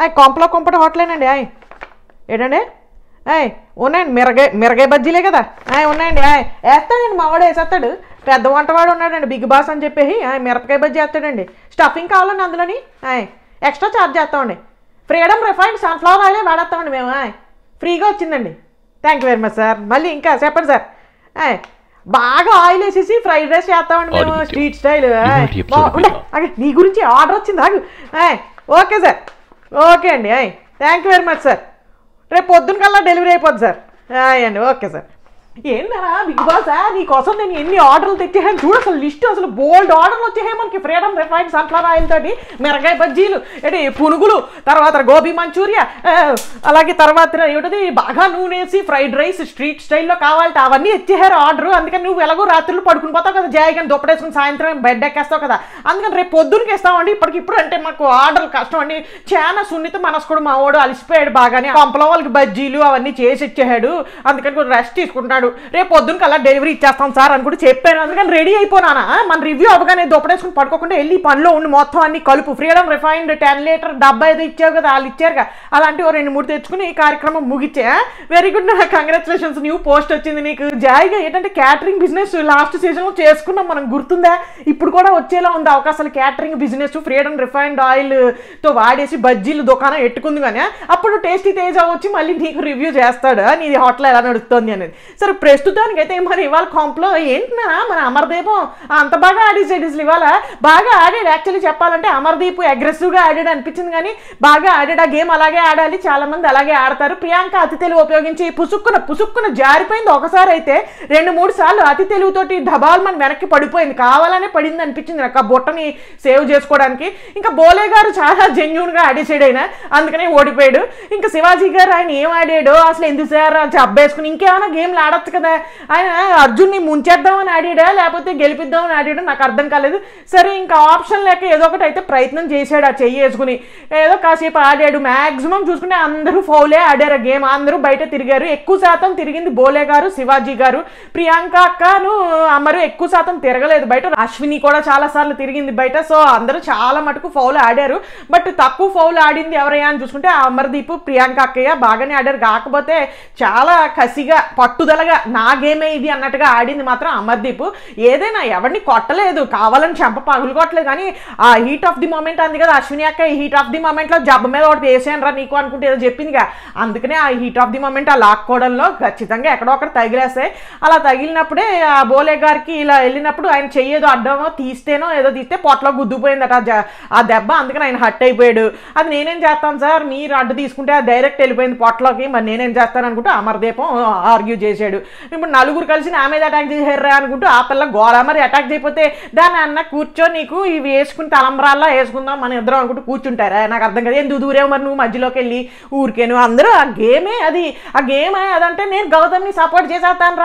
కొంపలో కొంపటి హోటలేనండి ఏంటండి ఉన్నాయండి మిరగాయ బజ్జీలే కదా ఉన్నాయండి వేస్తాడండి మావాడు వేసేస్తాడు పెద్ద వంటవాడు ఉన్నాడండి బిగ్ బాస్ అని చెప్పేసి మిరపకాయ బజ్జీ వేస్తాడండి స్టఫింగ్ కావాలండి అందులోని ఎక్స్ట్రా ఛార్జ్ చేస్తామండి ఫ్రీడమ్ రిఫైన్డ్ సన్ఫ్లవర్ ఆయిలే వాడేస్తామండి మేము ఫ్రీగా వచ్చిందండి thank you very much sir మళ్ళీ ఇంకా చెప్పండి సార్ బాగా ఆయిల్ వేసేసి ఫ్రైడ్ రైస్ చేస్తామండి మేము స్ట్రీట్ స్టైల్ నీ గురించి ఆర్డర్ వచ్చింది ఓకే సార్ ఓకే అండి thank you very much sir రేపు పొద్దున్న కల్లా డెలివరీ అయిపోద్ది సార్ అండి ఓకే సార్ ఏంటన్నా బిగ్ బాస్ నీకోసం నేను ఎన్ని ఆర్డర్లు తెచ్చేసాను చూడు అసలు లిస్ట్ అసలు బోల్డ్ ఆర్డర్లు వచ్చేసాయి మనకి ఫ్రీడమ్ రిఫైన్డ్ సన్ఫ్లవర్ ఆయిల్ తోటి మిరగాయ బజ్జీలు పునుగులు తర్వాత గోబీ మంచూరియా అలాగే తర్వాత ఏమిటది బాగా నూనెసి ఫ్రైడ్ రైస్ స్ట్రీట్ స్టైల్లో కావాలంటే అవన్నీ ఇచ్చేసారు ఆర్డర్ అందుకని నువ్వు ఎలాగో రాత్రులు పడుకుని పోతావు కదా జాయిగా దుప్పడేసుకుని సాయంత్రం బెడ్ ఎక్కేస్తావు కదా అందుకని రేపు పొద్దునకి ఇస్తామండి ఇప్పటికిప్పుడు అంటే మాకు ఆర్డర్లు కష్టం అండి చాలా సున్నిత మనస్కుడు మా వాడు అలసిపోయాడు బాగానే పంపలో వాళ్ళకి బజ్జీలు అవన్నీ చేసి ఇచ్చేసాడు అందుకని కొంచెం రెస్ట్ తీసుకుంటున్నాడు రేపు పొద్దున్న కల్లా డెలివరీ ఇచ్చేస్తాం సార్ అని కూడా చెప్పాను అందుకని రెడీ అయిపోనా మన రివ్యూ అవగానే దుప్పడేసుకుని పడుకోకుండా వెళ్ళి పనిలో ఉండి మొత్తం అన్ని కలుపు ఫ్రీడమ్ రిఫైన్డ్ 10 లీటర్ డబ్బా ఏదో ఇచ్చావు కదా వాళ్ళు ఇచ్చారుగా అలాంటి 2-3 తెచ్చుకుని ఈ కార్యక్రమం ముగిచ్చే వెరీ గుడ్ నాకు కంగ్రాచులేషన్స్ న్యూ పోస్ట్ వచ్చింది నీకు జాయిగా ఏంటంటే క్యాటరింగ్ బిజినెస్ లాస్ట్ సీజన్లో చేసుకున్నాం మనం గుర్తుందా ఇప్పుడు కూడా వచ్చేలా ఉంది అవకాశాలు క్యాటరింగ్ బిజినెస్ ఫ్రీడమ్ రిఫైన్డ్ ఆయిల్తో వాడేసి బజ్జీలు దుకాణం ఎట్టుకుంది కానీ అప్పుడు టేస్టీ తేజ వచ్చి మళ్ళీ నీకు రివ్యూ చేస్తాడు నీది హోటల్ ఎలా నడుస్తుంది అనేది సరే ప్రస్తుతానికి అయితే మరి ఇవాళ కాంప్లో ఏంటన్నా మన అమర్దీపం అంత బాగా ఆడేసాడు అసలు ఇవాళ బాగా ఆడాడు యాక్చువల్లీ చెప్పాలంటే అమర్దీప్ అగ్రెసివ్గా ఆడాడు అనిపించింది కానీ బాగా ఆడాడు ఆ గేమ్ అలాగే ఆడాలి చాలా మంది అలాగే ఆడతారు ప్రియాంక అతి తెలివి ఉపయోగించి పుసుక్కున జారిపోయింది ఒకసారి అయితే 2-3 సార్లు అతి తెలివితోటి ధబాల్ మన వెనక్కి పడిపోయింది కావాలనే పడింది అనిపించింది నాకు ఆ బుట్టని సేవ్ చేసుకోవడానికి ఇంకా బోలే గారు చాలా జెన్యూన్గా ఆడేసాడు ఆయన అందుకనే ఓడిపోయాడు ఇంకా శివాజీ గారు ఆయన ఏం ఆడాడో అసలు ఎందుకు సార్ జబ్బేసుకుని ఇంకేమైనా గేమ్లు ఆడచ్చు కదా ఆయన అర్జున్ని ముంచేద్దామని ఆడాడా లేకపోతే గెలిపిద్దామని ఆడాడో నాకు అర్థం కాలేదు సరే ఇంకా ఆప్షన్ లేక ఏదో ఒకటి అయితే ప్రయత్నం చేశాడు ఆ చెయ్యి వేసుకుని ఏదో కాసేపు ఆడాడు మ్యాక్సిమం చూసుకుంటే అందరూ ఫౌలే ఆడారు గేమ్ అందరూ బయట తిరిగారు ఎక్కువ శాతం తిరిగింది బోలే గారు శివాజీ గారు ప్రియాంక అక్కను అమరు ఎక్కువ శాతం తిరగలేదు బయట అశ్విని కూడా చాలా సార్లు తిరిగింది బయట సో అందరూ చాలా మటుకు ఫౌల్ ఆడారు బట్ తక్కువ ఫౌల్ ఆడింది ఎవరయ్యా అని చూసుకుంటే అమర్దీప్ ప్రియాంక అక్కయ్య బాగానే ఆడారు కాకపోతే చాలా కసిగా పట్టుదలగా నా గేమే ఇది అన్నట్టుగా ఆడింది మాత్రం అమర్దీప్ ఏదైనా ఎవరిని కొట్టలేదు కావాలని చెంప పగులు కొట్టలేదు కానీ ఆ హీట్ ఆఫ్ ది మూమెంట్ అంది కదా అశ్విని అక్క ఈ హీట్ ఆఫ్ ది మూమెంట్లో జబ్బ మీద ఒకటి వేసాను రా నీకు అనుకుంటే ఏదో చెప్పిందిగా అందుకనే ఆ హీట్ ఆఫ్ ది మూమెంట్ ఆ లాక్కోవడంలో ఖచ్చితంగా ఎక్కడో ఒకటి తగిలేస్తాయి అలా తగిలినప్పుడే ఆ బోలే గారికి ఇలా వెళ్ళినప్పుడు ఆయన చెయ్యేదో అడ్డమో తీస్తేనో ఏదో తీస్తే పొట్టలో గుద్దుపోయిందట ఆ దెబ్బ అందుకని ఆయన హట్ అయిపోయాడు అది నేనేం చేస్తాను సార్ మీరు అడ్డు తీసుకుంటే అది డైరెక్ట్ వెళ్ళిపోయింది పొట్టలోకి మరి నేనేం చేస్తాను అనుకుంటూ అమర్దీపం ఆర్గ్యూ చేశాడు ఇప్పుడు నలుగురు కలిసి నా మీద అటాక్ చేశారా అనుకుంటూ ఆ పిల్ల గోళ మరి అటాక్ చేయకపోతే దాన్ని అన్న కూర్చో నీకు ఇవి వేసుకుని తలంబ్రాల్లో వేసుకుందాం మన ఇద్దరం అనుకుంటూ కూర్చుంటారా నాకు అర్థం కదా ఎందుకు దూరేవు మరి నువ్వు మధ్యలోకి వెళ్ళి ఊరికేను అందరూ ఆ గేమే అది ఆ గేమ్ అదంటే నేను గౌతమ్ని సపోర్ట్ చేసేస్తాను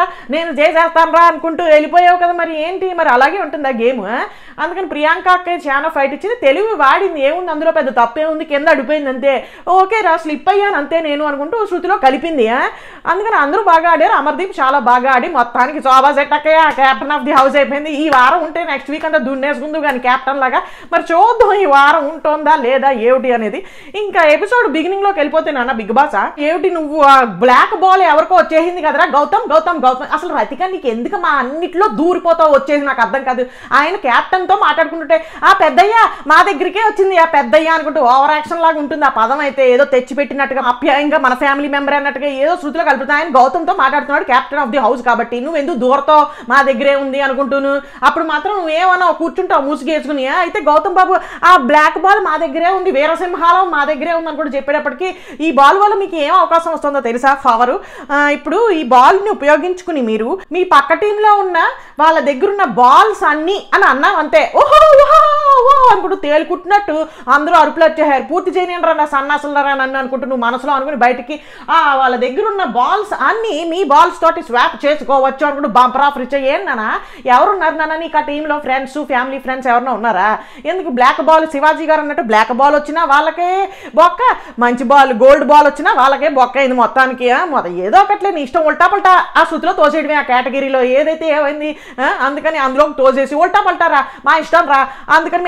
రా అనుకుంటూ వెళ్ళిపోయావు కదా మరి ఏంటి మరి అలాగే ఉంటుంది ఆ గేమ్ అందుకని ప్రియాంక అక్క చాలా ఫైట్ ఇచ్చింది తెలివి వాడింది ఏముంది అందులో పెద్ద తప్పే ఉంది కింద అడిపోయింది అంతే ఓకే రా స్లిప్ అయ్యాను అంతే నేను అనుకుంటూ శృతిలో కలిపింది అందుకని అందరూ బాగా ఆడారు అమర్దీప్ చాలా బాగా ఆడి మొత్తానికి శోభా సెట్ అక్కయ్య క్యాప్టెన్ ఆఫ్ ది హౌస్ అయిపోయింది ఈ వారం ఉంటే నెక్స్ట్ వీక్ అంతా దున్నేసుకుందు కానీ క్యాప్టెన్ లాగా మరి చూద్దాం ఈ వారం ఉంటుందా లేదా ఏమిటి అనేది ఇంకా ఎపిసోడ్ బిగినింగ్లోకి వెళ్ళిపోతే నాన్న బిగ్ బాస్ ఏమిటి నువ్వు బ్లాక్ బాల్ ఎవరికో వచ్చేసింది కదరా గౌతమ్ అసలు రతిక నీకు ఎందుకు మా అన్నిట్లో దూరిపోతావు వచ్చేసి నాకు అర్థం కాదు ఆయన క్యాప్టెన్తో మాట్లాడుకుంటుంటే ఆ పెద్దయ్య మా దగ్గరికే వచ్చింది ఆ పెద్దయ్య అనుకుంటూ ఓవర్ యాక్షన్ లాగా ఉంటుంది ఆ పదం అయితే ఏదో తెచ్చిపెట్టినట్టుగా అప్యాయంగా మన ఫ్యామిలీ మెంబర్ అన్నట్టుగా ఏదో శృతిలో కలుపుతా ఆయన గౌతమ్తో మాట్లాడుతున్నాడు క్యాప్టెన్ ఆఫ్ ది హౌస్ కాబట్టి నువ్వు ఎందుకు దూరతావు మా దగ్గరే ఉంది అనుకుంటూను అప్పుడు మాత్రం నువ్వేమన్నావు కూర్చుంటావు మూసిగేసుకుని అయితే గౌతమ్ బాబు ఆ బ్లాక్ బాల్ మా దగ్గరే ఉంది వీరసింహాలం మా దగ్గరే ఉంది అని కూడా చెప్పేటప్పటికి ఈ బాల్ వల్ల మీకు ఏం అవకాశం వస్తుందో తెలుసా ఫవరు ఇప్పుడు ఈ బాల్ని ఉపయోగించుకుని మీరు మీ పక్క టీంలో ఉన్న వాళ్ళ దగ్గర ఉన్న బాల్స్ అన్ని అని అన్నాం అంతే ఓహో అనుకుంటూ తేలుకుంటున్నట్టు అందరూ అరుపులు వచ్చేసారు పూర్తి చేయనిరా నా సన్నాసులరా నన్ను అనుకుంటూ నువ్వు మనసులో అనుకుని బయటికి వాళ్ళ దగ్గర ఉన్న బాల్స్ అన్ని మీ బాల్స్ తోటి స్వాప్ చేసుకోవచ్చు అనుకుంటూ బంపర్ ఆఫర్ ఇచ్చా ఏంటన్నా ఎవరున్నారు నాన్న నీకు ఆ టీంలో ఫ్రెండ్స్ ఫ్యామిలీ ఫ్రెండ్స్ ఎవరన్నా ఉన్నారా ఎందుకు బ్లాక్ బాల్ శివాజీ గారు అన్నట్టు బ్లాక్ బాల్ వచ్చినా వాళ్ళకే బొక్క మంచి బాల్ గోల్డ్ బాల్ వచ్చినా వాళ్ళకే బొక్క అయింది మొత్తానికి ఏదో ఒకట్లే నీ ఇష్టం ఉల్టా పల్టా ఆ శృతిలో తోసేయడమే ఆ కేటగిరీలో ఏదైతే ఏమైంది అందుకని అందులోకి తోసేసి ఉల్టా పల్టారా మా ఇష్టం రా అందుకని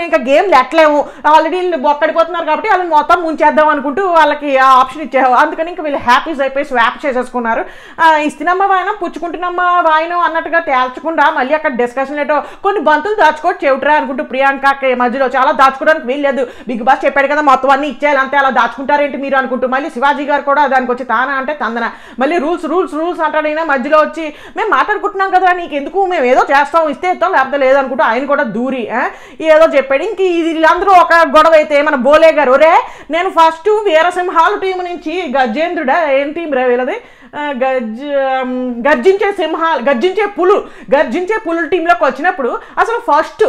మేము ఇంకా గేమ్ లెట్టలేము, ఆల్రెడీ వీళ్ళు బొక్కడిపోతున్నారు కాబట్టి వాళ్ళని మొత్తం ముంచేద్దాం అనుకుంటూ వాళ్ళకి ఆ ఆప్షన్ ఇచ్చావు. అందుకని ఇంకా వీళ్ళు హ్యాపీస్ అయిపోయి స్వాప్ చేసేసుకున్నారు. ఇస్తున్నమ్మ వాయనం పుచ్చుకుంటున్నమ్మ వాయనం అన్నట్టుగా తేల్చకుండా మళ్ళీ అక్కడ డిస్కషన్ ఏంటో కొన్ని బంతులు దాచుకోవచ్చు చెవిట్రా అనుకుంటూ ప్రియాంకకి మధ్యలో చాలా దాచుకోవడానికి వీల్లేదు, బిగ్ బాస్ చెప్పాడు కదా మొత్తం అన్ని ఇచ్చేయాలి అంతే, అలా దాచుకుంటారేంటి మీరు అనుకుంటూ మళ్ళీ శివాజీ గారు కూడా దానికి వచ్చి తానా అంటే తందన మళ్ళీ రూల్స్ రూల్స్ రూల్స్ అంటాడైనా మధ్యలో వచ్చి మేము మాట్లాడుకుంటున్నాం కదా నీకు ఎందుకు, మేము ఏదో చేస్తాం ఇస్తే ఇస్తాం లేకపోతే లేదనుకుంటూ ఆయన కూడా దూరి ఏదో చెప్పాడు. ఇంక వీళ్ళందరూ ఒక గొడవ అయితే మన బోలే గారు రే నేను ఫస్ట్ వీరసింహాలు టీం నుంచి గజేంద్రుడా ఏం టీం రా వీళ్ళది గర్జించే పులుల టీంలోకి వచ్చినప్పుడు అసలు ఫస్ట్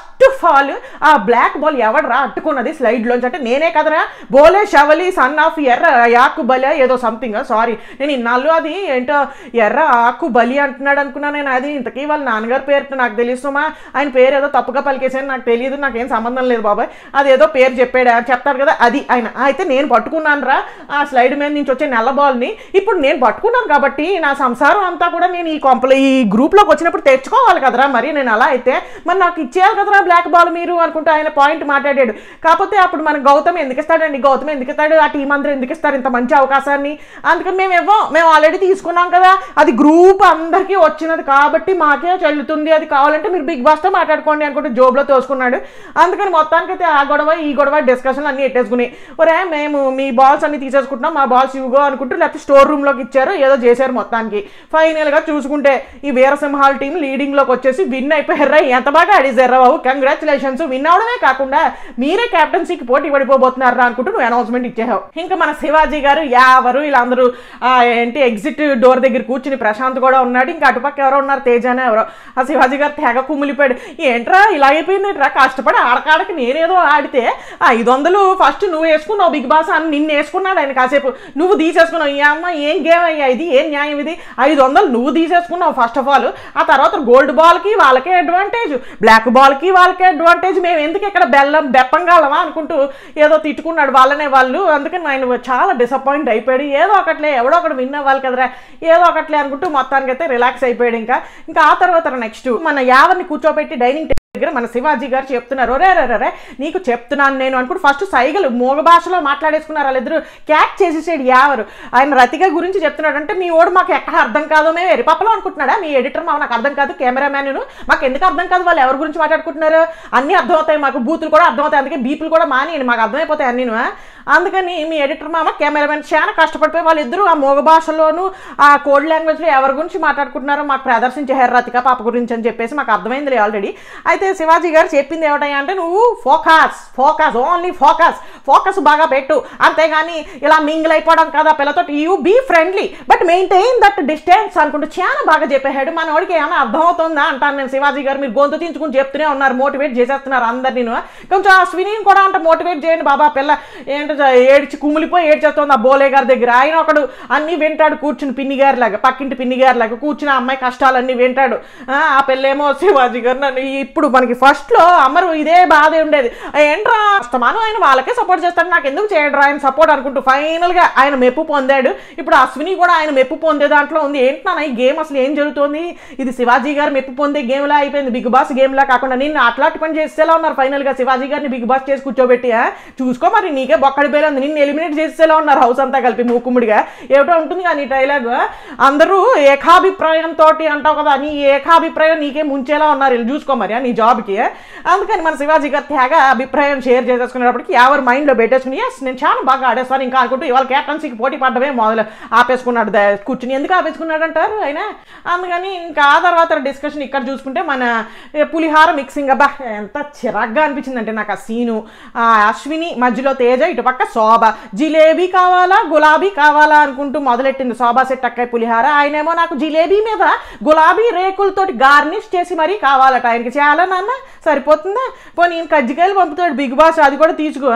ఆల్ ఆ బ్లాక్ బాల్ ఎవడరా అట్టుకున్నది స్లైడ్లోంచి అంటే నేనే కదరా, బోలే షవలి సన్ ఆఫ్ ఎర్ర యాకు బలి ఏదో సంథింగ్, సారీ నేను ఇన్నాళ్ళు అది ఏంటో ఎర్ర ఆకు బలి అంటున్నాడు అనుకున్నాను నేను. అది ఇంతకీ వాళ్ళ నాన్నగారి పేరు నాకు తెలుసుమా, ఆయన పేరు ఏదో తప్పుగా పలికేసాను నాకు తెలియదు, నాకేం సంబంధం లేదు బాబాయ్, అదేదో పేరు చెప్తాడు కదా అది ఆయన. అయితే నేను పట్టుకున్నాను రా ఆ స్లైడ్ మీద నుంచి వచ్చే నల్ల బాల్ని, ఇప్పుడు నేను పట్టుకున్నాను కాబట్టి నా సంసారం అంతా కూడా నేను ఈ గ్రూప్లోకి వచ్చినప్పుడు తెచ్చుకోవాలి కదరా, మరి నేను అలా అయితే మరి నాకు ఇచ్చేయాలి కదరా బ్లాక్ బాల్ మీరు అనుకుంటూ ఆయన పాయింట్ మాట్లాడాడు. కాకపోతే అప్పుడు మన గౌతమ్ ఎందుకు ఇస్తాడండి, గౌతమ్ ఎందుకు ఇస్తాడు, ఆ టీం అందరూ ఎందుకు ఇస్తారు ఇంత మంచి అవకాశాన్ని, అందుకని మేము ఆల్రెడీ తీసుకున్నాం కదా, అది గ్రూప్ అందరికీ వచ్చినది కాబట్టి మాకే చెల్లుతుంది, అది కావాలంటే మీరు బిగ్ బాస్తో మాట్లాడుకోండి అనుకుంటూ జోబ్లో తోసుకున్నాడు. అందుకని మొత్తానికైతే ఆ గొడవ ఈ గొడవ డిస్కషన్ అన్నీ ఎట్టేసుకుని ఒరే మేము మీ బాల్స్ అన్ని తీసేసుకుంటున్నాం మా బాల్స్ ఇవ్వగో అనుకుంటూ లేకపోతే స్టోర్ రూమ్లోకి ఇచ్చారు ఏదో చేశారు. మొత్తానికి ఫైనల్గా చూసుకుంటే ఈ వీరసింహాల టీం లీడింగ్లోకి వచ్చేసి విన్ అయిపోయారా, ఎంత బాగా ఆడేశారా బాబు, కంగ్రాచులేషన్స్, విన్ అవడమే కాకుండా మీరే క్యాప్టెన్సీకి పోటీ పడిపోబోతున్నారా అనుకుంటూ నువ్వు అనౌన్స్మెంట్ ఇచ్చేసావు. ఇంకా మన శివాజీ గారు ఎవరు వీళ్ళందరూ ఏంటి ఎగ్జిట్ డోర్ దగ్గర కూర్చుని ప్రశాంత్ కూడా ఉన్నాడు, ఇంకా అటుపక్క ఎవరో ఉన్నారు తేజానే ఎవరో, ఆ శివాజీ గారు తెగ కుమిలిపోయాడు, ఏంట్రా ఇలా అయిపోయింది ఏంట్రా, కష్టపడి ఆడకాడకి నేనేదో ఆడితే 500 ఫస్ట్ నువ్వు వేసుకున్నావు బిగ్ బాస్ అని నిన్ను వేసుకున్నాడు ఆయన, కాసేపు నువ్వు తీసేసుకున్నావు, ఈ అమ్మ ఏం గేమ్ అయ్యా ఇది, ఏం న్యాయం ఇది, 500 నువ్వు తీసేసుకున్నావు ఫస్ట్ ఆఫ్ ఆల్, ఆ తర్వాత గోల్డ్ బాల్కి వాళ్ళకే అడ్వాంటేజ్, బ్లాక్ బాల్కి వాళ్ళకే అడ్వాంటేజ్, మేము ఎందుకు ఇక్కడ బెప్పంగాలమా అనుకుంటూ ఏదో తిట్టుకున్నాడు వాళ్ళనే వాళ్ళు. అందుకని ఆయన చాలా డిసప్పాయింట్ అయిపోయాడు, ఏదో ఒకట్లే ఎవడో ఒకటి విన్ అవ్వాలి కదరా ఏదో ఒకట్లే అనుకుంటూ మొత్తానికి అయితే రిలాక్స్ అయిపోయాడు. ఇంకా ఆ తర్వాత నెక్స్ట్ మన యావర్ని కూర్చోబెట్టి డైనింగ్ దగ్గర మన శివాజీ గారు చెప్తున్నారు, రే నీకు చెప్తున్నాను నేను అనుకుంటూ ఫస్ట్ సైగలు మోగ భాషలో మాట్లాడేసుకున్నారు వాళ్ళిద్దరు, క్యాచ్ చేసేసాడు యావరు. ఆయన రతిక గురించి చెప్తున్నాడు అంటే మీ ఓడు మాకు ఎక్కడ అర్థం కాదు, మేము ఎరిపప్పలో అనుకుంటున్నాడా మీ ఎడిటర్ నాకు అర్థం కాదు, కెమెరామ్యాన్ మాకు ఎందుకు అర్థం కాదు, వాళ్ళు ఎవరి గురించి మాట్లాడుకుంటున్నారు అన్నీ అర్థమవుతాయి మాకు, బూతులు కూడా అర్థమవుతాయి, అందుకే బీపులు కూడా మానేయండి మాకు అర్థమైపోతాయి అన్నీ, అందుకని మీ ఎడిటర్ కెమెరామెన్ చాలా కష్టపడిపోయి వాళ్ళిద్దరూ ఆ మోగ భాషలోను ఆ కోడ్ లాంగ్వేజ్లో ఎవరి గురించి మాట్లాడుకుంటున్నారో మాకు ప్రదర్శించారు రతిక పాప గురించి అని చెప్పేసి మాకు అర్థమైంది ఆల్రెడీ. అయితే శివాజీ గారు చెప్పింది ఏమిటయ్యా అంటే నువ్వు ఫోకస్ ఓన్లీ ఫోకస్ బాగా పెట్టు, అంతేగాని ఇలా మింగిల్ అయిపోవడం కదా పిల్లతో, you be friendly but maintain that distance అనుకుంటూ చాలా బాగా చెప్పాడు. మన వాడికి ఏమైనా అర్థమవుతుందా అంటాను నేను శివాజీ గారు, మీరు గొంతు తీయించుకుని చెప్తూనే ఉన్నారు, మోటివేట్ చేసేస్తున్నారు అందరినీ, కొంచెం అశ్విని కూడా అంటే మోటివేట్ చేయండి బాబా, పిల్ల ఏంటో ఏడ్చి కుమిలిపోయి ఏడ్చేస్తుంది ఆ బోలే గారి దగ్గర, ఆయన ఒకడు అన్నీ వింటాడు కూర్చుని పిన్నిగారిలాగా, పక్కింటి పిన్నిగారిలాగా కూర్చుని ఆ అమ్మాయి కష్టాలన్నీ వింటాడు, ఆ పిల్లేమో శివాజీ గారు నన్ను ఇప్పుడు మనకి ఫస్ట్లో అమ్మరు ఇదే బాధ ఉండేది, ఏంట్రా అస్తమానం ఆయన వాళ్ళకే సపోర్ట్ చేస్తాడు నాకు ఎందుకు చేయడరా ఆయన సపోర్ట్ అనుకుంటూ ఫైనల్గా ఆయన మెప్పు పొందాడు. ఇప్పుడు అశ్విని కూడా ఆయన మెప్పు పొందే దాంట్లో ఉంది, ఏంటన్నా ఈ గేమ్ అసలు ఏం జరుగుతుంది, ఇది శివాజీ గారు మెప్పు పొందే గేమ్లా అయిపోయింది, బిగ్ బాస్ గేమ్లా కాకుండా నిన్ను అట్లాంటి పని చేసేలా ఉన్నారు ఫైనల్గా శివాజీ గారిని బిగ్ బాస్ చేసి కూర్చోబెట్టి, చూసుకో మరి నీకే బొక్కడి పేరు నిన్ను ఎలిమినేట్ చేసేలా ఉన్నారు హౌస్ అంతా కలిపి మూకుముడిగా, ఏమిటో ఉంటుంది కానీ డైలాగ్ అందరూ ఏకాభిప్రాయంతో అంటావు కదా, నీ ఏకాభిప్రాయం నీకే ముంచేలా ఉన్నారు వీళ్ళు చూసుకో మరి నీ జాబ్కి. అందుకని మన శివాజీ గారు తెగ అభిప్రాయం షేర్ చేసేసుకునేటప్పటికి ఎవరి మైండ్లో పెట్టేసుకుని ఎస్ నేను చాలా బాగా ఆడేస్తాను ఇంకా అనుకుంటూ ఇవాళ క్యాప్టెన్సీకి పోటీ పడ్డమే మొదలు ఆపేసుకున్నాడు కూర్చుని, ఎందుకు ఆపేసుకున్నాడు అంటారు ఆయన. అందుకని ఇంకా ఆ తర్వాత డిస్కషన్ ఇక్కడ చూసుకుంటే మన పులిహార మిక్సింగ్ అబ్బా ఎంత చిరాగ్గా అనిపించిందంటే నాకు ఆ సీను, ఆ అశ్విని మధ్యలో తేజ ఇటు పక్క శోభ, జిలేబీ కావాలా గులాబీ కావాలా అనుకుంటూ మొదలెట్టింది శోభా సెట్ అక్కాయి పులిహార, ఆయనేమో నాకు జిలేబీ మీద గులాబీ రేకులతోటి గార్నిష్ చేసి మరీ కావాలట, ఆయనకి చాలా నాన్న సరిపోతుందా పోనీ నేను కజ్జికాయలు పంపుతాడు బిగ్ బాస్ అది కూడా తీసుకో,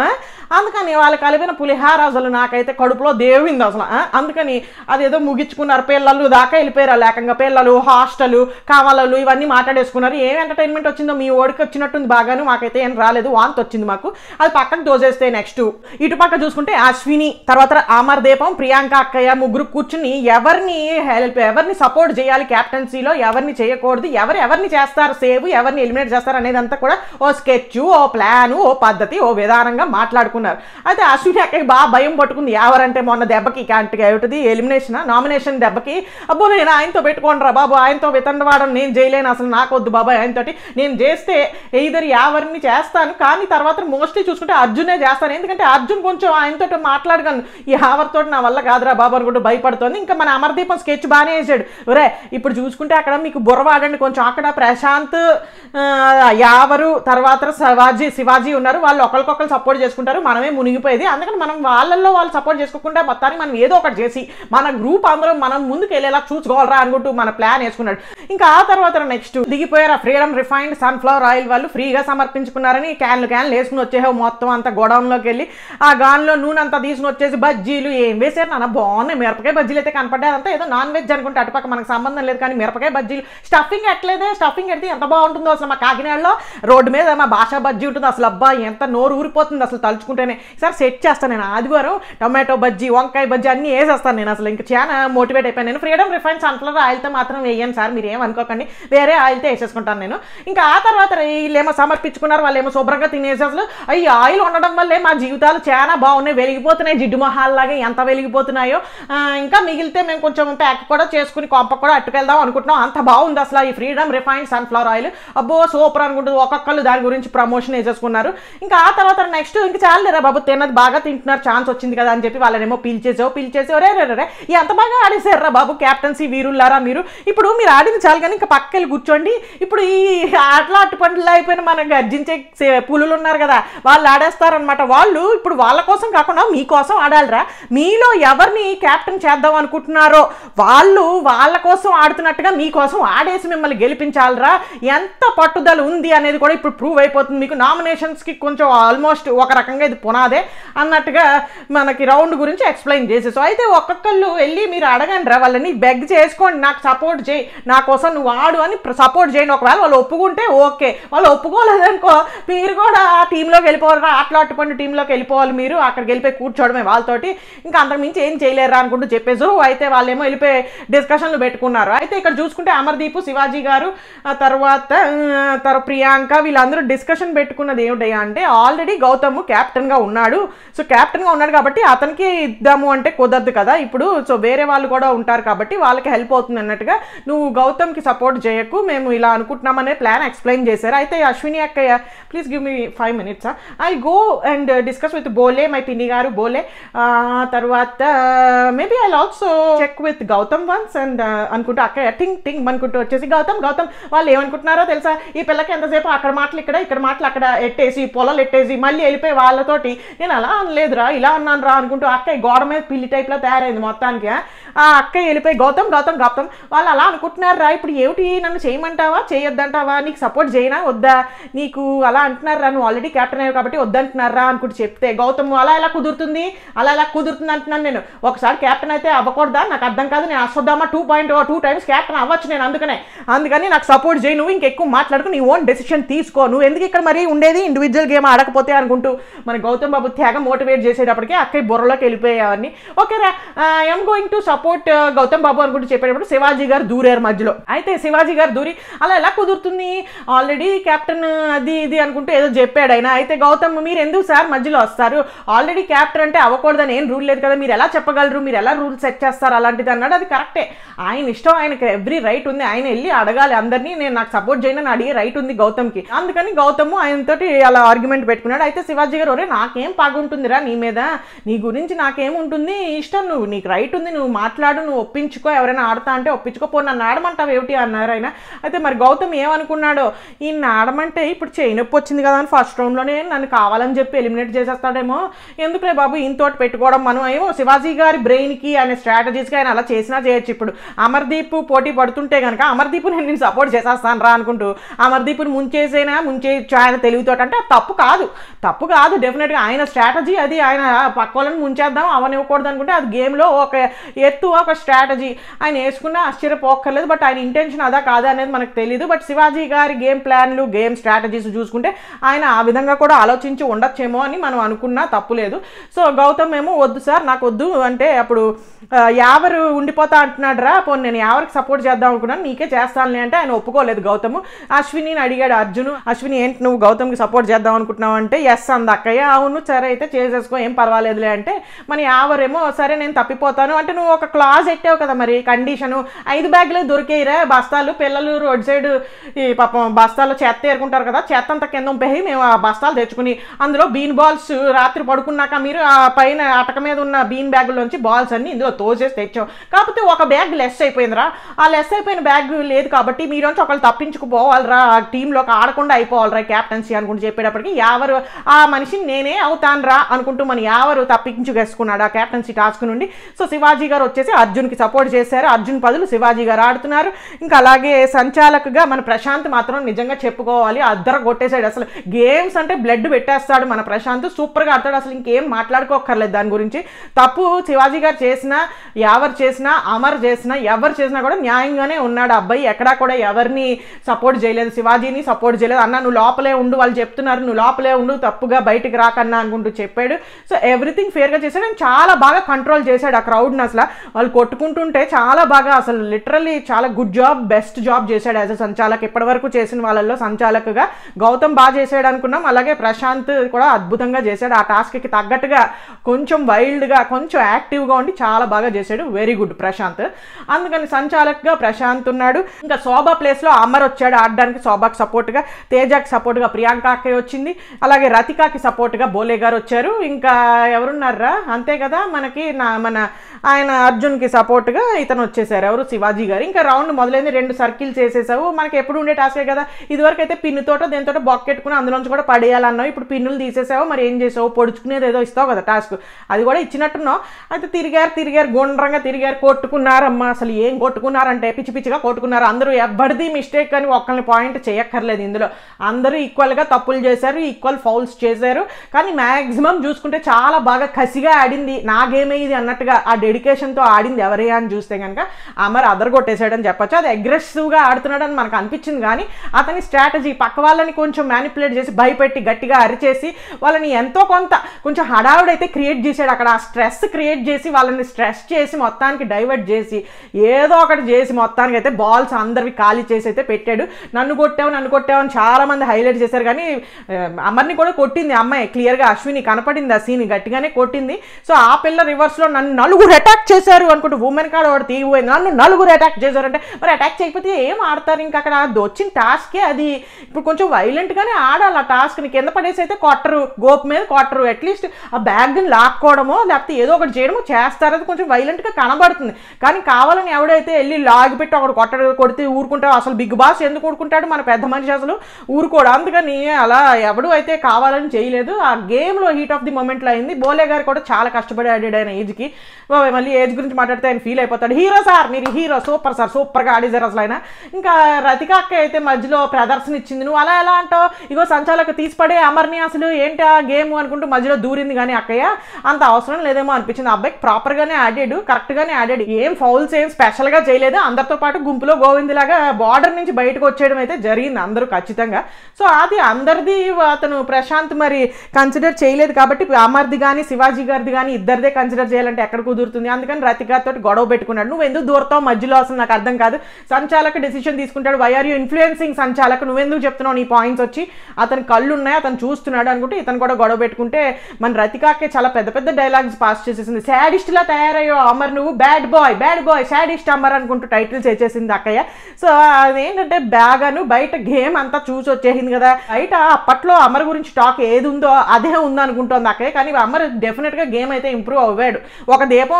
అందుకని వాళ్ళు కలిపిన పులిహార అసలు నాకైతే కడుపులో దేవింది అసలు. అందుకని అదేదో ముగించుకున్నారు, పిల్లలు దాకా వెళ్ళిపోయారు, లేకంగా పిల్లలు హాస్టల్ కావాలలు ఇవన్నీ మాట్లాడేసుకున్నారు. ఏం ఎంటర్టైన్మెంట్ వచ్చిందో మీ ఓడికి వచ్చినట్టుంది బాగాను, మాకైతే ఏం రాలేదు, వాంతి వచ్చింది మాకు. అది పక్కకు దోసేస్తే నెక్స్ట్ ఇటు పక్క చూసుకుంటే అశ్విని తర్వాత అమర్దీపం ప్రియాంక అక్కయ్య ముగ్గురు కూర్చుని ఎవరిని సపోర్ట్ చేయాలి క్యాప్టెన్సీలో, ఎవరిని చేయకూడదు, ఎవరిని చేస్తారు సేవ్, ఎవరిని ఎలిమినేట్ చేస్తారు అనేదంతా కూడా ఓ స్కెచ్, ఓ ప్లాను, ఓ పద్ధతి, ఓ విధానంగా మాట్లాడుకున్నారు. అయితే అశ్విని అక్కయ్య బాగా భయం పట్టుకుంది. ఎవరంటే మొన్న దెబ్బకి ఏంటిది నామినేషన్ దెబ్బకి, అబ్బో నేను ఆయనతో పెట్టుకోండిరా బాబు, ఆయనతో వితండవాడని నేను చేయలేను, అసలు నాకొద్దు బాబాయ్ ఆయనతోటి, నేను చేస్తే ఎయిదర్ ఎవరిని చేస్తాను కానీ తర్వాత మోస్ట్లీ చూసుకుంటే అర్జునే చేస్తాను, ఎందుకంటే అర్జున్ కొంచెం ఆయనతో మాట్లాడగలను, ఈ ఎవరితో నా వల్ల కాదురా బాబు అనుకుంటూ భయపడుతుంది. ఇంకా మన అమర్దీపం స్కెచ్ బాగానే వేసాడు. ఒరే ఇప్పుడు చూసుకుంటే అక్కడ మీకు బుర్రవాడండి కొంచెం, అక్కడ ప్రశాంత్ యావరు తర్వాత శివాజీ ఉన్నారు, వాళ్ళు ఒకరికొకరు సపోర్ట్ చేసుకుంటారు, మనమే మునిగిపోయేది. అందుకని మనం వాళ్ళల్లో వాళ్ళు సపోర్ట్ చేసుకోకుండా మొత్తానికి మనం ఏదో ఒకటి చేసి మన గ్రూప్ అందరం మనం ముందుకు వెళ్ళేలా చూసుకోవాలరా అనుకుంటూ మన ప్లాన్ వేసుకున్నాడు. ఇంకా ఆ తర్వాత నెక్స్ట్ దిగిపోయారు ఆ ఫ్రీడమ్ రిఫైన్డ్ సన్ఫ్లవర్ ఆయిల్ వాళ్ళు ఫ్రీగా సమర్పించుకున్నారని క్యాన్లు వేసుకుని వచ్చేసావు మొత్తం అంతా గోడౌన్లోకి వెళ్ళి ఆ గాన్లో నూనె అంతా తీసుకుని వచ్చేసి బజ్జీలు ఏం వేసారు నాన్న బాగున్నాయి, మిరపకాయ బజ్జీలు అయితే కనపడ్డాయి, అంతా ఏదో నాన్ వెజ్ అనుకుంటే అటుపక్క మనకు సంబంధం లేదు కానీ మిరపకాయ బజ్జీలు స్టఫింగ్ ఎట్లేదే, స్టఫింగ్ ఎడితే ఎంత బాగుంటుందో అసలు. మా కాకినాడలో రోడ్డు మీద మా భాషా బజ్జీ ఉంటుంది అసలు, అబ్బా ఎంత నోరు ఊరిపోతుంది అసలు తలుచుకుంటేనే. సార్ సెట్ చేస్తాను నేను ఆదివారం టొమాటో బజ్జీ వంకాయ బజ్జీ అన్నీ వేసేస్తాను నేను, అసలు ఇంకా చాలా మోటివేట్ అయిపోయాను నేను. ఫ్రీడమ్ రిఫైన్ సన్ఫ్లవర్ ఆయిల్తో మాత్రం వేయను సార్, మీరు ఏమనుకోకండి, వేరే ఆయిల్తో వేసేసుకుంటాను నేను. ఇంకా ఆ తర్వాత వీళ్ళేమో సమర్పించుకున్నారు, వాళ్ళు ఏమో శుభ్రంగా తినేసి అసలు ఈ ఆయిల్ ఉండడం వల్లే మా జీవితాలు చాలా బాగున్నాయి, వెలిగిపోతున్నాయి, జిడ్డు మొహాల్లాగా ఎంత వెలిగిపోతున్నాయో. ఇంకా మిగిలితే మేము కొంచెం ప్యాక్ కూడా చేసుకుని కొంప కూడా అట్టుకెళ్దాం అనుకుంటున్నాం, అంత బాగుంది అసలు ఈ ఫ్రీడమ్ రిఫైన్డ్ సన్ఫ్లవర్ ఆయిల్, అబ్బో సూపర్ అనుకుంటుంది. ఒక్కొక్కళ్ళు దాని గురించి ప్రమోషన్ వేసేసుకున్నారు. ఇంకా ఆ తర్వాత నెక్స్ట్ ఇంకా చాలేరా బాబు తిన్నది బాగా తింటున్నారు, ఛాన్స్ వచ్చింది కదా అని చెప్పి వాళ్ళనేమో పిలిచేసి రే ఎంత బాగా ఆడేసారా బాబు క్యాప్టెన్సీ వీరుల్లారా మీరు, ఇప్పుడు మీరు ఆడింది చాలు కానీ ఇంకా పక్కకెళ్ళి కూర్చోండి. ఇప్పుడు ఈ ఆటలు అట్టుపండ్లు అయిపోయిన మన గర్జించే పులులు ఉన్నారు కదా వాళ్ళు ఆడేస్తారనమాట. వాళ్ళు ఇప్పుడు వాళ్ళ కోసం కాకుండా మీకోసం ఆడాలిరా, మీలో ఎవరిని క్యాప్టెన్ చేద్దాం అనుకుంటున్నారో వాళ్ళు వాళ్ళ కోసం ఆడుతున్నట్టుగా మీకోసం ఆడేసి మిమ్మల్ని గెలిపించాలిరా. ఎంత పట్టుదల ఉంది అనేది కూడా ఇప్పుడు ప్రూవ్ అయిపోతుంది మీకు. నామినేషన్స్కి కొంచెం ఆల్మోస్ట్ ఒక రకంగా ఇది పునాదే అన్నట్టుగా మనకి రౌండ్ గురించి ఎక్స్ప్లెయిన్ చేసేసి అయితే ఒక్కొక్కళ్ళు వెళ్ళి మీరు అడగండి రా వాళ్ళని, బెగ్ చేసుకోండి, నాకు సపోర్ట్ చేయి, నా కోసం నువ్వు ఆడు అని సపోర్ట్ చేయండి. ఒకవేళ వాళ్ళు ఒప్పుకుంటే ఓకే, వాళ్ళు ఒప్పుకోలేదనుకో మీరు కూడా ఆ టీంలోకి వెళ్ళిపోవాలరా, అట్లా అట్టుపండి టీంలోకి వెళ్ళిపోవాలి, మీరు అక్కడికి వెళ్ళిపోయి కూర్చోవడమే వాళ్ళతోటి, ఇంకా అంతకుమించి ఏం చేయలేరా అనుకుంటూ చెప్పేసి అయితే వాళ్ళేమో వెళ్ళిపోయి డిస్కషన్లు పెట్టుకున్నారు. అయితే ఇక్కడ చూసుకుంటే అమర్దీప్ శివాజీ గారు తర్వాత ప్రియాంక వీళ్ళందరూ డిస్కషన్ పెట్టుకున్నది ఏమిటయ్యా అంటే ఆల్రెడీ గౌతమ్ క్యాప్టెన్గా ఉన్నాడు, సో క్యాప్టెన్గా ఉన్నాడు కాబట్టి అతనికి ఇద్దాము అంటే కుదరదు కదా ఇప్పుడు, సో వేరే వాళ్ళు కూడా ఉంటారు కాబట్టి వాళ్ళకి హెల్ప్ అవుతుంది అన్నట్టుగా నువ్వు గౌతమ్కి సపోర్ట్ చేయకు, మేము ఇలా అనుకుంటున్నామనే ప్లాన్ ఎక్స్ప్లెయిన్ చేశారు. అయితే అశ్విని అక్కయ్య please give me 5 minutes, I go and discuss with Bhole, my పిన్ని గారు బోలే, తర్వాత maybe I also check with Gautham once and అనుకుంటూ అక్కయ్య టింగ్ అనుకుంటూ వచ్చేసి గౌతమ్ వాళ్ళు ఏమనుకుంటున్నారో తెలుసా, ఈ పిల్లకి ఎంతసేపు అక్కడ మాటలు ఇక్కడ మాటలు అక్కడ ఎట్టేసి పొలాలు ఎట్టేసి మళ్ళీ వెళ్ళిపోయి వాళ్ళతోటి నేను అలా అనలేదురా ఇలా అన్నాను రా అనుకుంటూ అక్కయ్య గోడ మీద పిల్లి టైప్లో తయారైంది మొత్తానికి. ఆ అక్కయ్య వెళ్ళిపోయి గౌతమ్ వాళ్ళు అలా అనుకుంటున్నారు రా, ఇప్పుడు ఏమిటి నన్ను చేయమంటావా చేయొద్దంటావా, నీకు సపోర్ట్ చేయనా వద్దా, నీకు అలా అంటున్నారా, నువ్వు ఆల్రెడీ క్యాప్టెన్ అయ్యావు కాబట్టి వద్దంటున్నారా అనుకుంటూ చెప్తే గౌతమ్ అలా ఎలా కుదురుతుంది అంటున్నాను నేను, ఒకసారి క్యాప్టెన్ అయితే అవ్వకూడదా, నాకు అర్థం కాదు, నేను అశ్వత్థామ 2 times క్యాప్టెన్ అవ్వచ్చు నేను, అందుకని నాకు సపోర్ట్ చేయి, నువ్వు ఇంకెక్కువ మాట్లాడుకు, నీ ఓన్ డెసిషన్ తీసుకో, నువ్వు ఎందుకు ఇక్కడ మరీ ఉండేది ఇండివిజువల్ గేమ్ ఆడకపోతే అనుకుంటూ మన గౌతమ్ బాబు త్యాగ మోటివేట్ చేసేటప్పటికి అక్కయ్య బుర్రలోకి వెళ్ళిపోయావని. ఓకే రా I'm going to support Gautham బాబు అనుకుంటూ చెప్పేటప్పుడు శివాజీ గారు దూరారు మధ్యలో. అయితే శివాజీ గారు దూరి అలా ఎలా కుదురుతుంది, ఆల్రెడీ క్యాప్టెన్ అది ఇది అనుకుంటూ ఏదో చెప్పాడు ఆయన. అయితే గౌతమ్ మీరు ఎందుకు సార్ మధ్యలో వస్తారు, ఆల్రెడీ క్యాప్టెన్ అంటే అవ్వకూడదని ఏం రూల్ లేదు కదా, మీరు ఎలా చెప్పగలరు, మీరు ఎలా రూల్ సెట్ చేస్తారు అలాంటిది అన్నాడు. అది కరెక్టే, ఆయన ఇష్టం, ఆయనకి ఎవ్రీ రైట్ ఉంది, ఆయన వెళ్ళి అడగాలి అందరినీ, నేను నాకు సపోర్ట్ చేయను అడిగే రైట్ ఉంది గౌతమ్కి. అందుకని గౌతమ్ ఆయనతోటి అలా ఆర్గ్యుమెంట్ పెట్టుకున్నాడు. అయితే శివాజీ గారు నాకేం పగుంటుందిరా నీ మీద, నీ గురించి నాకేముంటుంది, ఇష్టం, నీకు రైట్ ఉంది, నువ్వు మాట్లాడు, నువ్వు ఒప్పించుకో, ఎవరైనా ఆడతా అంటే ఒప్పించుకోపో, నన్ను ఆడమంటావా ఏమిటి అన్నారు ఆయన. అయితే మరి గౌతమ్ ఏమనుకున్నాడో, ఈయన ఆడమంటే ఇప్పుడు చేయి నొప్పి వచ్చింది కదా అని ఫస్ట్ రౌండ్లోనే నన్ను కావాలని చెప్పి ఎలిమినేట్ చేసేస్తాడేమో, ఎందుకులే బాబు ఈయనతోటి పెట్టుకోవడం, మనం ఏమో శివాజీ గారి బ్రెయిన్కి ఆయన స్ట్రాటజీస్కి ఆయన అలా చేసినా చేయొచ్చు. ఇప్పుడు అమర్దీప్ పోటీ పడుతుంటే కనుక అమర్దీప్ నేను సపోర్ట్ చేసేస్తాను రా అనుకుంటూ అమర్దీప్ని ముంచేయచ్చు ఆయన తెలివితోటి, అంటే తప్పు కాదు డెఫినెట్గా ఆయన స్ట్రాటజీ అది. ఆయన పక్క వాళ్ళని ముంచేద్దాం అవనివ్వకూడదు అనుకుంటే అది గేమ్లో ఒక ఎత్తు, ఒక స్ట్రాటజీ. ఆయన వేసుకున్నా ఆశ్చర్యపోక్కర్లేదు, బట్ ఆయన ఇంటెన్షన్ అదా కాదా అనేది మనకు తెలియదు. బట్ శివాజీ గారి గేమ్ ప్లాన్లు, గేమ్ స్ట్రాటజీస్ చూసుకుంటే ఆయన ఆ విధంగా కూడా ఆలోచించి ఉండొచ్చేమో అని మనం అనుకున్నా తప్పులేదు. సో గౌతమ్ ఏమో వద్దు సార్ నాకు వద్దు అంటే, అప్పుడు యావరు ఉండిపోతా అంటున్నాడు రా, పోనీ నేను యావరికి సపోర్ట్ చేద్దాం అనుకున్నాను, నీకే చేస్తానులే అంటే ఆయన ఒప్పుకోలేదు గౌతమ్. అశ్విని అడిగాడు అర్జున్, అశ్విని ఏంటి నువ్వు గౌతమ్కి సపోర్ట్ చేద్దాం అనుకుంటున్నావు అంటే ఎస్ అంది అక్కయ్య. అవును సరే అయితే చేసేసుకో ఏం పర్వాలేదులే అంటే, మన యావరేమో సరే నేను తప్పిపోతాను అంటే, నువ్వు ఒక క్లాజ్ ఎట్టావు కదా మరి కండిషను, 5 బ్యాగులు దొరికేయిరా బస్తాలు, పిల్లలు రోడ్ సైడ్ ఈ పాపం బస్తాల్లో చెత్త ఏరుకుంటారు కదా, చెత్త అంతా కింద ఉంపేయి మేము ఆ బస్తాలు తెచ్చుకుని అందులో బీన్ బాల్స్ రాత్రి పడుకున్నాక మీరు ఆ పైన అటక మీద ఉన్న బీన్ బ్యాగుల్లోంచి బాల్స్ అన్ని ఇందులో తోసేసి తెచ్చాం, కాకపోతే ఒక బ్యాగ్ లెస్ అయిపోయిందిరా, ఆ లెస్ అయిపోయిన బ్యాగ్ లేదు కాబట్టి మీరోంచి ఒకళ్ళు తప్పించుకుపోవాలరా, ఆ టీంలోకి ఆడకుండా అయిపోవాలరా క్యాప్టెన్సీ అనుకుంటూ చెప్పేటప్పటికి యావరు ఆ మనిషిని నేనే అవుతాను రా అనుకుంటూ మన యావరు తప్పించుకేసుకున్నాడు ఆ క్యాప్టెన్సీ టాస్క్ నుండి. సో శివాజీ గారు వచ్చేసి అర్జున్కి సపోర్ట్ చేశారు, అర్జున్ బదులు శివాజీ గారు ఆడుతున్నారు. ఇంకా అలాగే సంచాలకుగా మన ప్రశాంత్ మాత్రం నిజంగా చెప్పుకోవాలి, అద్దర కొట్టేశాడు. అసలు గేమ్స్ అంటే బ్లడ్ పెట్టేస్తాడు మన ప్రశాంత్, సూపర్గా ఆడతాడు, అసలు ఇంకేం మాట్లాడుకోక్కర్లేదు దాని గురించి. తప్పు శివాజీ గారు చేసినా, యావర్ చేసినా, అమర్ చేసినా, ఎవరు చేసినా కూడా న్యాయంగానే ఉన్నాడు అబ్బాయి, ఎక్కడా కూడా ఎవరిని సపోర్ట్ చేయలేదు, శివాజీని సపోర్ట్ చేయలేదు. అన్న నువ్వు లోపలే ఉండు, వాళ్ళు చెప్తున్నారు నువ్వు లోపలే ఉండు, తప్పుగా బయటికి రాకన్నా అనుకుంటూ చెప్పాడు. సో ఎవ్రీథింగ్ ఫేర్గా చేశాడు అండ్ చాలా బాగా కంట్రోల్ చేశాడు ఆ క్రౌడ్ని. అసలు వాళ్ళు కొట్టుకుంటుంటే చాలా బాగా, అసలు లిటరల్లీ చాలా గుడ్ జాబ్, బెస్ట్ జాబ్ చేశాడు యాజ్ అ సంచాలక్. ఇప్పటివరకు చేసిన వాళ్ళల్లో సంచాలకుగా గౌతమ్ బాగా చేశాడు అనుకున్నాం, అలాగే ప్రశాంత్ కూడా అద్భుతంగా చేశాడు. ఆ టాస్క్కి తగ్గట్టుగా కొంచెం వైల్డ్గా, కొంచెం యాక్టివ్గా ఉండి చాలా బాగా చేశాడు. Very good Prashanth. అందుకని సంచాలక్గా ప్రశాంత్ ఉన్నాడు. ఇంకా శోభా ప్లేస్లో అమర్ వచ్చాడు ఆడడానికి, శోభాకి సపోర్ట్గా, తేజాకి సపోర్ట్గా ప్రియాంక అక్కయ్య వచ్చింది, అలాగే రతికాకి సపోర్ట్గా బోలే గారు వచ్చారు. ఇంకా ఎవరున్నారా అంతే కదా మనకి, మన ఆయన అర్జున్కి సపోర్ట్గా ఇతను వచ్చేసారు, ఎవరు శివాజీ గారు. ఇంకా రౌండ్ మొదలైంది, 2 సర్కిల్స్ వేసేసావు, మనకి ఎప్పుడు ఉండే టాస్కే కదా, ఇదివరకు అయితే పిన్నుతోటో దేనితోటో బొక్కెట్టుకుని అందులోంచి కూడా పడేయాలన్నావు, ఇప్పుడు పిన్నులు తీసేసావు, మరి ఏం చేసావు, పొడుచుకునేది ఏదో ఇస్తావు కదా టాస్క్, అది కూడా ఇచ్చినట్టున్నావు. అయితే తిరిగారు గుండ్రంగా తిరిగారు, కొట్టుకున్నారమ్మా, అసలు ఏం కొట్టుకున్నారంటే పిచ్చి పిచ్చిగా కొట్టుకున్నారు అందరూ. ఎవరిది మిస్టేక్ అని ఒక్కరిని పాయింట్ చేయక్కర్లేదు ఇందులో, అందరూ ఈక్వల్గా తప్పులు చేశారు, ఈక్వల్ ఫౌల్స్ చేశారు. కానీ మ్యాక్సిమం చూసుకుంటే చాలా బాగా కసిగా ఆడింది, నా గేమే ఇది అన్నట్టుగా ఆ డెడికేషన్తో ఆడింది ఎవరే అని చూస్తే కనుక అమర్ అదరగొట్టేశాడని చెప్పచ్చు. అది అగ్రెసివ్గా ఆడుతున్నాడని మనకు అనిపించింది, కానీ అతని స్ట్రాటజీ పక్క వాళ్ళని కొంచెం మ్యానిపులేట్ చేసి భయపెట్టి గట్టిగా అరిచేసి వాళ్ళని ఎంతో కొంచెం హడావుడైతే క్రియేట్ చేశాడు అక్కడ. ఆ స్ట్రెస్ క్రియేట్ చేసి వాళ్ళని స్ట్రెస్ చేసి మొత్తానికి డైవర్ట్ చేసి ఏదో ఒకటి చేసి మొత్తానికి అయితే బాల్స్ అందరివి ఖాళీ చేసి అయితే పెట్టాడు. నన్ను కొట్టావు అని చాలామంది హైలైట్ చేశారు, కానీ అమర్ని కూడా కొట్టింది అమ్మాయి క్లియర్గా, అశ్విని కనపడింది ఆ సీన్, గట్టిగానే కొట్టింది. సో ఆ పిల్ల రివర్స్లో నన్ను 4 అటాక్ చేశారు అనుకుంటూ ఉమెన్ కాడ వాడు తీగిపోయింది, నన్ను 4 అటాక్ చేశారంటే మరి అటాక్ చేయకపోతే ఏం ఆడతారు, ఇంకా అక్కడ వచ్చిన టాస్కే అది. ఇప్పుడు కొంచెం వైలెంట్గానే ఆడాలి ఆ టాస్క్ని, కింద పడేసి అయితే కొట్టరు, గోపు మీద కొట్టరు, అట్లీస్ట్ ఆ బ్యాగ్ని లాక్కోవడమో లేకపోతే ఏదో ఒకటి చేయడమో చేస్తారు, అది కొంచెం వైలెంట్గా కనబడుతుంది. కానీ కావాలని ఎవడైతే వెళ్ళి లాగిపెట్టి ఒకడు కొడితే ఊరుకుంటావు, అసలు బిగ్ బాస్ ఎందుకు ఊరుకుంటాడు, మన పెద్ద మనిషి అసలు ఊరుకోడు. అందుకని అలా ఎవడు అయితే కావాలని చేయలేదు, ఆ గేమ్లో హీట్ ఆఫ్ ది మూమెంట్లో అయింది. బోలే గారు కూడా చాలా కష్టపడి ఆడాడు ఆయన ఏజ్కి, మళ్ళీ ఏజ్ గురించి మాట్లాడితే ఆయన ఫీల్ అయిపోతాడు. హీరో సార్ మీరు హీరో, సూపర్ సార్, సూపర్గా ఆడేశారు అసలు ఆయన. ఇంకా రతిక అక్క అయితే మధ్యలో ప్రదర్శన ఇచ్చింది, నువ్వు అలా ఎలా అంటావు, ఇగో సంచాలకు తీసిపడే అమర్ని అసలు ఏంటి ఆ గేమ్ అనుకుంటూ మధ్యలో దూరింది. కానీ అక్కయ్య అంత అవసరం లేదేమో అనిపించింది, అబ్బాయికి ప్రాపర్గానే ఆడాడు, కరెక్ట్గానే ఆడాడు, ఏం ఫౌల్స్ ఏం స్పెషల్గా చేయలేదు, అందరితో పాటు గుంపులో గోవిందలాగా బార్డర్ నుంచి బయటకు వచ్చేయడం అయితే జరిగింది అందరూ ఖచ్చితంగా. సో అది అందరిది అతను ప్రశాంత్ మరి కన్సిడర్ చేయలేదు కాబట్టి అమర్ది కానీ శివాజీ గారిది కానీ ఇద్దరిదే కన్సిడర్ చేయాలంటే ఎక్కడ కుదురుతుంది. అందుకని రతికాతో గొడవ పెట్టుకున్నాడు, నువ్వు ఎందుకు దూరతావు మధ్యలో, అసలు నాకు అర్థం కాదు, సంచాలక డెసిషన్ తీసుకుంటాడు, why are you influencing sanchalak, నువ్వెందుకు చెప్తున్నావు నీ పాయింట్స్ వచ్చి, అతని కళ్ళు ఉన్నాయి అతను చూస్తున్నాడు అనుకుంటే ఇతను కూడా గొడవ పెట్టుకుంటే మన రతికాకే చాలా పెద్ద పెద్ద డైలాగ్స్ పాస్ చేసేసింది, శాడిస్ట్లా తయారయ్యో అమర్ నువ్వు, బ్యాడ్ బాయ్ శాడిస్ట్ అమర్ అనుకుంటూ టైటిల్స్ వేసేసింది అక్కయ్య. సో అదేంటంటే బ్యాగను బయట గేమ్ అంతా చూసి వచ్చేసింది కదా, బయట అప్పట్లో అమర్ గురించి టాక్ ఏది ఉందో అదే ఉందనుకుంటోంది అక్కయ్య. కానీ అమర్ డెఫినెట్గా గేమ్ అయితే ఇంప్రూవ్ అవ్వాడు, ఒక దీపం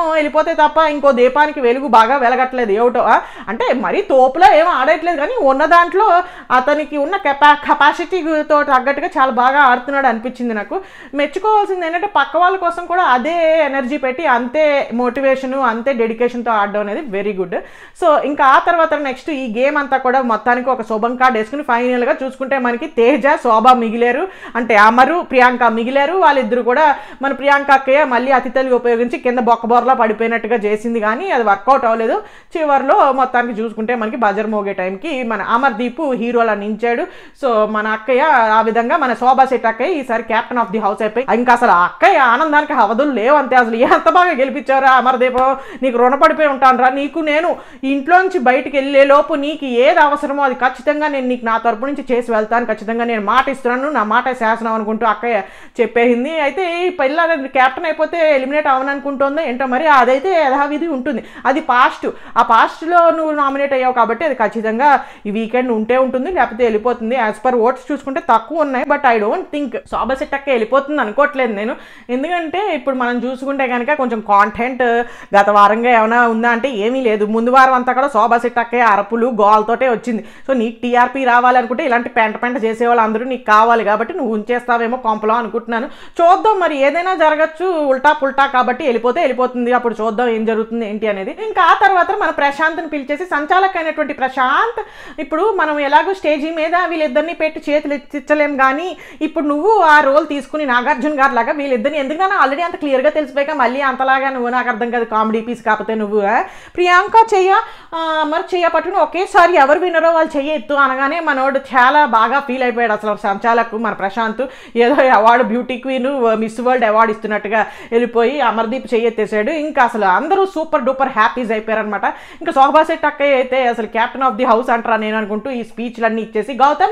వెళ్ళిపోతే తప్ప ఇంకో దీపానికి వెలుగు బాగా వెలగట్లేదు ఏమిటో. అంటే మరీ తోపులో ఏమో ఆడట్లేదు కానీ ఉన్న దాంట్లో అతనికి ఉన్న కెపాసిటీతో తగ్గట్టుగా చాలా బాగా ఆడుతున్నాడు అనిపించింది నాకు. మెచ్చుకోవాల్సింది ఏంటంటే పక్క వాళ్ళ కోసం కూడా అదే ఎనర్జీ పెట్టి అంతే మోటివేషను అంతే డెడికేషన్తో ఆడడం అనేది వెరీ గుడ్. సో ఇంకా ఆ తర్వాత నెక్స్ట్ ఈ గేమ్ అంతా కూడా మొత్తానికి ఒక శుభం కార్డ్ వేసుకుని ఫైనల్గా చూసుకుంటే మనకి తేజ శోభ మిగిలారు, అంటే అమరు ప్రియాంక మిగిలారు. వాళ్ళిద్దరు కూడా మన ప్రియాంక అక్కయ్య మళ్ళీ అతి తెలివి ఉపయోగించి కింద బొక్కబోర్లా పడిపోయినట్టుగా చేసింది కానీ అది వర్కౌట్ అవ్వలేదు. చివరిలో మొత్తానికి చూసుకుంటే మనకి బజర్ మోగే టైంకి మన అమర్దీప్ హీరోలా నించాడు. సో మన అక్కయ్య ఆ విధంగా మన శోభా శెట్టి అక్కయ్య ఈసారి క్యాప్టెన్ ఆఫ్ ది హౌస్ అయిపోయి ఇంకా అసలు అక్కయ్య ఆనందానికి అవధులు లేవు అంతే. అసలు ఎంత బాగా గెలిపించారా అమర్దీప్, నీకు రుణపడిపోయి ఉంటాను రా. నీకు నేను ఇంట్లోంచి బయటికి వెళ్ళే లోపు నీకు ఏది అవసరమో అది ఖచ్చితంగా నేను నీకు నా తరపు నుంచి చేసి వెళ్తాను, ఖచ్చితంగా నేను మాట ఇస్తున్నాను, నా మాట శాసనం అనుకుంటూ అక్కయ్య చెప్పేసింది. అయితే ఈ పిల్ల క్యాప్టెన్ అయిపోతే ఎలిమినేట్ అవ్వననుకుంటుందో ఏంటో మరి, అదైతే యథావిధి ఉంటుంది. అది పాస్ట్, ఆ పాస్ట్లో నువ్వు నామినేట్ అయ్యావు కాబట్టి అది ఖచ్చితంగా ఈ వీకెండ్ ఉంటే ఉంటుంది లేకపోతే వెళ్ళిపోతుంది. యాజ్ పర్ ఓట్స్ చూసుకుంటే తక్కువ ఉన్నాయి, but I don't think Shobha Shetty అక్క వెళ్ళిపోతుంది అనుకోవట్లేదు నేను. ఎందుకంటే ఇప్పుడు మనం చూసుకుంటే కనుక కొంచెం కాంటెంట్ గత వారంగా ఏమైనా ఉందా అంటే ఏమీ లేదు. ముందు వారం అంతా కూడా శోభా శెట్టి అక్క అరుపులు గోల్తోటే వచ్చింది. సో నీకు టీఆర్పీ రావాలనుకుంటే ఇలాంటి పెంట చేసేవాళ్ళు అందరూ నీకు కావాలి కాబట్టి నువ్వు ఉంచేస్తావేమో కొంపలో అనుకుంటున్నాను. చూద్దాం మరి, ఏదైనా జరగచ్చు, ఉల్టా పుల్టా కాబట్టి వెళ్ళిపోతుంది. అప్పుడు చూద్దాం ఏం జరుగుతుంది ఏంటి అనేది. ఇంకా ఆ తర్వాత మన ప్రశాంత్ని పిలిచేసి సంచాలక్ అయినటువంటి ప్రశాంత్, ఇప్పుడు మనం ఎలాగో స్టేజీ మీద వీళ్ళిద్దరిని పెట్టి చేతులు ఎత్తించలేం కానీ ఇప్పుడు నువ్వు ఆ రోల్ తీసుకుని నాగార్జున గారు లాగా వీళ్ళిద్దరిని, ఎందుకన్నా ఆల్రెడీ అంత క్లియర్గా తెలిసిపోయాక మళ్ళీ అంతలాగా నువ్వు నాకు అర్థం కాదు కామెడీ పీస్ కాకపోతే నువ్వు ప్రియాంక మరి చెయ్య పట్టుకుని ఒకేసారి ఎవరు వినరో వాళ్ళు చెయ్యెత్తు అనగానే మనోడు చాలా బాగా ఫీల్ అయిపోయాడు. అసలు సంచాలక్ మన ప్రశాంత్ ఏదో award beauty queen Miss World award ఇస్తున్నట్టుగా వెళ్ళిపోయి అమర్దీప్ చెయ్యెత్తేసాడు. ఇంకా అసలు అందరూ సూపర్ డూపర్ హ్యాపీస్ అయిపోయారనమాట. ఇంకా శోభా శెట్టి అక్కయ్య అయితే అసలు క్యాప్టెన్ ఆఫ్ ది హౌస్ అంటారా నేను అనుకుంటూ ఈ స్పీచ్లన్నీ ఇచ్చేసి గౌతమ్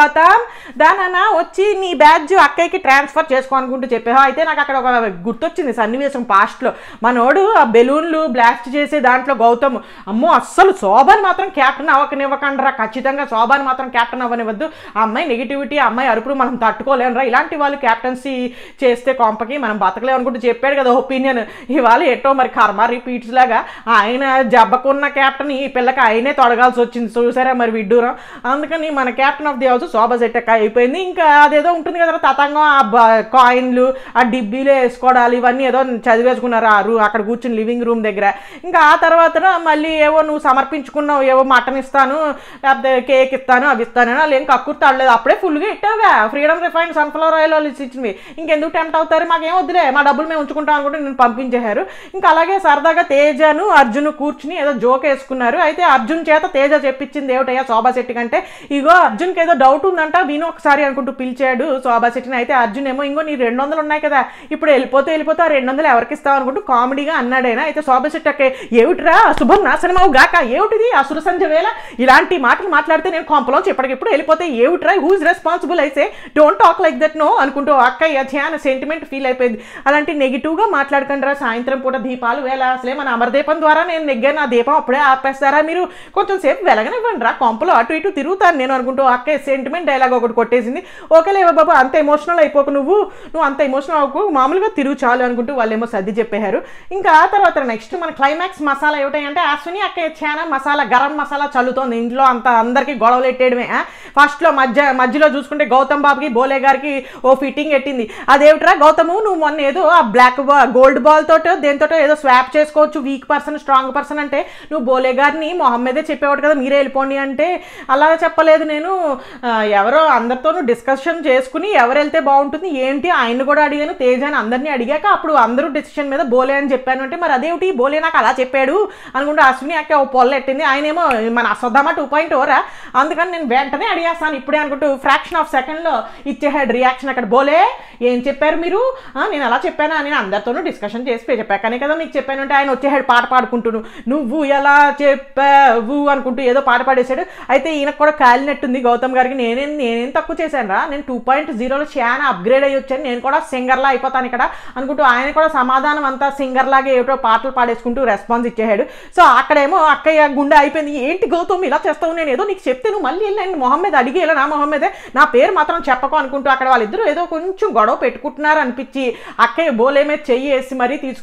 దానన్నా వచ్చి నీ బ్యాడ్జ్ అక్కయ్యకి ట్రాన్స్ఫర్ చేసుకో అనుకుంటూ చెప్పావు. అయితే నాకు అక్కడ ఒక గుర్తొచ్చింది సన్నివేశం పాస్ట్లో, మనోడు ఆ బెలూన్లు బ్లాస్ట్ చేసే దాంట్లో గౌతమ్ అమ్మో అస్సలు శోభని మాత్రం క్యాప్టెన్ అవ్వకనివ్వకండ్రా, ఖచ్చితంగా శోభని మాత్రం క్యాప్టెన్ అవ్వనివ్వద్దు, ఆ అమ్మాయి నెగిటివిటీ ఆ అమ్మాయి అరుపులు మనం తట్టుకోలేనురా, ఇలాంటి వాళ్ళు క్యాప్టెన్సీ చేస్తే కొంపకి మనం బతకలేము అనుకుంటూ చెప్పాడు కదా ఒపీనియన్. ఇవాళ ఎటో మరి కర్మ రిపీట్స్ లాగా ఆయన జబ్బకున్న క్యాప్టెన్ ఈ పిల్లకి ఆయనే తొడగాల్సి వచ్చింది చూసారా మరి విడ్డూరం. అందుకని మన captain of the house Shobha Shetty అక్క అయిపోయింది. ఇంకా అదేదో ఉంటుంది కదా తతంగం, ఆ కాయిన్లు ఆ డిబ్బీలో వేసుకోవడాలు ఇవన్నీ ఏదో చదివేసుకున్నారు అక్కడ కూర్చుని లివింగ్ రూమ్ దగ్గర. ఇంకా ఆ తర్వాత మళ్ళీ ఏవో నువ్వు సమర్పించుకున్నావు, ఏవో మటన్ ఇస్తాను లేకపోతే కేక్ ఇస్తాను అవి ఇస్తాను వాళ్ళు ఏం కక్కుర్తి ఆడలేదు, అప్పుడే ఫుల్గా ఇట్టావుగా ఫ్రీడమ్ రిఫైన్డ్ సన్ఫ్లవర్ ఆయిల్ వాళ్ళు ఇచ్చినవి, ఇంకెందుకు టెంప్ట్ అవుతారు, మాకేం వద్దులే మా డబ్బులు మేము ఉంచుకుంటాం అనుకుంటే నేను పంపించేశారు. ఇంకా అలాగే సరదాగా తేజను అర్జున్ కూర్చుని ఏదో జోక్ వేసుకున్నారు. అయితే అర్జున్ చేత తేజ చెప్పించింది ఏమిటయ్యా శోభా శెట్టి కంటే, ఇగో అర్జున్కి ఏదో డౌట్ ఉందంట విను ఒకసారి అనుకుంటూ పిలిచాడు శోభా శెట్టిని. అయితే అర్జున్ ఏమో ఇంకో నీ 200 ఉన్నాయి కదా ఇప్పుడు వెళ్ళిపోతే ఆ 200 ఎవరికి ఇస్తావు అనుకుంటూ కామెడీగా అన్నాడైనా. అయితే శోభా శెట్టి అక్క ఏమిట్రా శుభం నాశనం అవు గాక, ఏమిటిది అసుర సంధ్య వేళ ఇలాంటి మాటలు మాట్లాడితే నేను కొంపలో చెప్పడికిప్పుడు వెళ్ళిపోతే ఏమిట్రా, హూజ్ రెస్పాన్సిబుల్ అయితే don't talk like that no అనుకుంటూ అక్కయ్య ధ్యాన సెంటిమెంట్ ఫీల్ అయిపోయింది. అలాంటి నెగిటివ్గా మాట్లాడకండి రా, సాయంత్రం పూట దీపాలు వేళ అసలే మన అమరదీపం ద్వారా నేను నెగ్గాను, ఆ దీపం అప్పుడే ఆపేస్తారా మీరు, కొంచెం సేపు వెలగనివ్వండి రా, కొంపలో అటు ఇటు తిరుగుతాను నేను అనుకుంటూ అక్కయ్య సెంటిమెంట్ డైలాగ్ ఒకటి కొట్టేసింది. ఓకేలేవా బాబు అంత ఎమోషనల్ అయిపోకు, నువ్వు అంత ఎమోషనల్ అవ్వకు, మామూలుగా తిరుగు చాలు అనుకుంటూ వాళ్ళేమో సర్ది చెప్పారు. ఇంకా ఆ తర్వాత నెక్స్ట్ మన క్లైమాక్స్ మసాలా ఏమిటంటే అశ్విని అక్కయ్య చాలా మసాలా గరం మసాలా చల్లుతోంది ఇంట్లో అంతా, అందరికీ గొడవలు ఎట్టేయడమే. ఫస్ట్లో మధ్యలో చూసుకుంటే గౌతమ్ బాబుకి బోలే గారికి ఓ ఫిట్టింగ్ ఎట్టింది. అదేమిట్రా గౌతము నువ్వు మొన్న ఏదో ఆ బ్లాక్ గోల్డ్ బాల్ తోటో దేంతో ఏదో స్వాప్ చేసుకోవచ్చు వీక్ పర్సన్ స్ట్రాంగ్ పర్సన్ అంటే నువ్వు బోలే గారిని మొహమ్మదే చెప్పేవాడు కదా మీరే వెళ్ళిపోండి అంటే, అలా చెప్పలేదు నేను, ఎవరో అందరితోనూ డిస్కషన్ చేసుకుని ఎవరు వెళ్తే బాగుంటుంది ఏంటి ఆయన్ని కూడా అడిగాను, తేజాని అందరినీ అడిగాక అప్పుడు అందరూ డెసిషన్ మీద బోలే అని చెప్పాను అంటే, మరి అదేమిటి బోలే నాకు అలా చెప్పాడు అనుకుంటే అశ్విని అక్క ఓ పొల్ల ఎట్టింది. ఆయనేమో మన అశ్వత్థామ 2.0 అందుకని నేను వెంటనే అడిగేస్తాను ఇప్పుడే అనుకుంటూ ఫ్రాక్షన్ ఆఫ్ సెకండ్లో ఇచ్చేహాడు రియాక్షన్. అక్కడ బోలే ఏం చెప్పారు మీరు, నేను అలా చెప్పానా, నేను అందరితోనూ డిస్కషన్ చేసి చెప్పాకనే కదా మీకు చెప్పాను అంటే ఆయన వచ్చేహాడు పాట పాడుకుంటును నువ్వు ఎలా చెప్పావు అనుకుంటూ ఏదో పాట పాడేశాడు. అయితే ఈయనకు కూడా కాలినట్టుంది గౌతమ్ గారికి, నేనేం తక్కువ చేశాను రా, నేను 2.0లో చాలా అప్గ్రేడ్ అయ్యి వచ్చాను, నేను కూడా సింగర్లా అయిపోతాను ఇక్కడ అనుకుంటూ ఆయన కూడా సమాధానం అంతా సింగర్ లాగే ఏటో పాటలు పాడేసుకుంటూ రెస్పాన్స్ ఇచ్చేసాడు. సో అక్కడేమో అక్కయ్య గుండె అయిపోయింది, ఏంటి గౌతమ్ ఇలా చేస్తావు, నేను ఏదో నీకు చెప్తే నువ్వు మళ్ళీ వెళ్ళి మొహమ్మద్ అడిగి ఇలా నా మొహమ్మదే నా పేరు మాత్రం చెప్పకు అనుకుంటూ అక్కడ వాళ్ళిద్దరూ ఏదో కొంచెం గొడవ పెట్టుకుంటున్నారు అనిపించి అక్కయ్య బోలేమే చెయ్యి వేసి మరీ తీసుకుని వెళ్ళిపోయింది.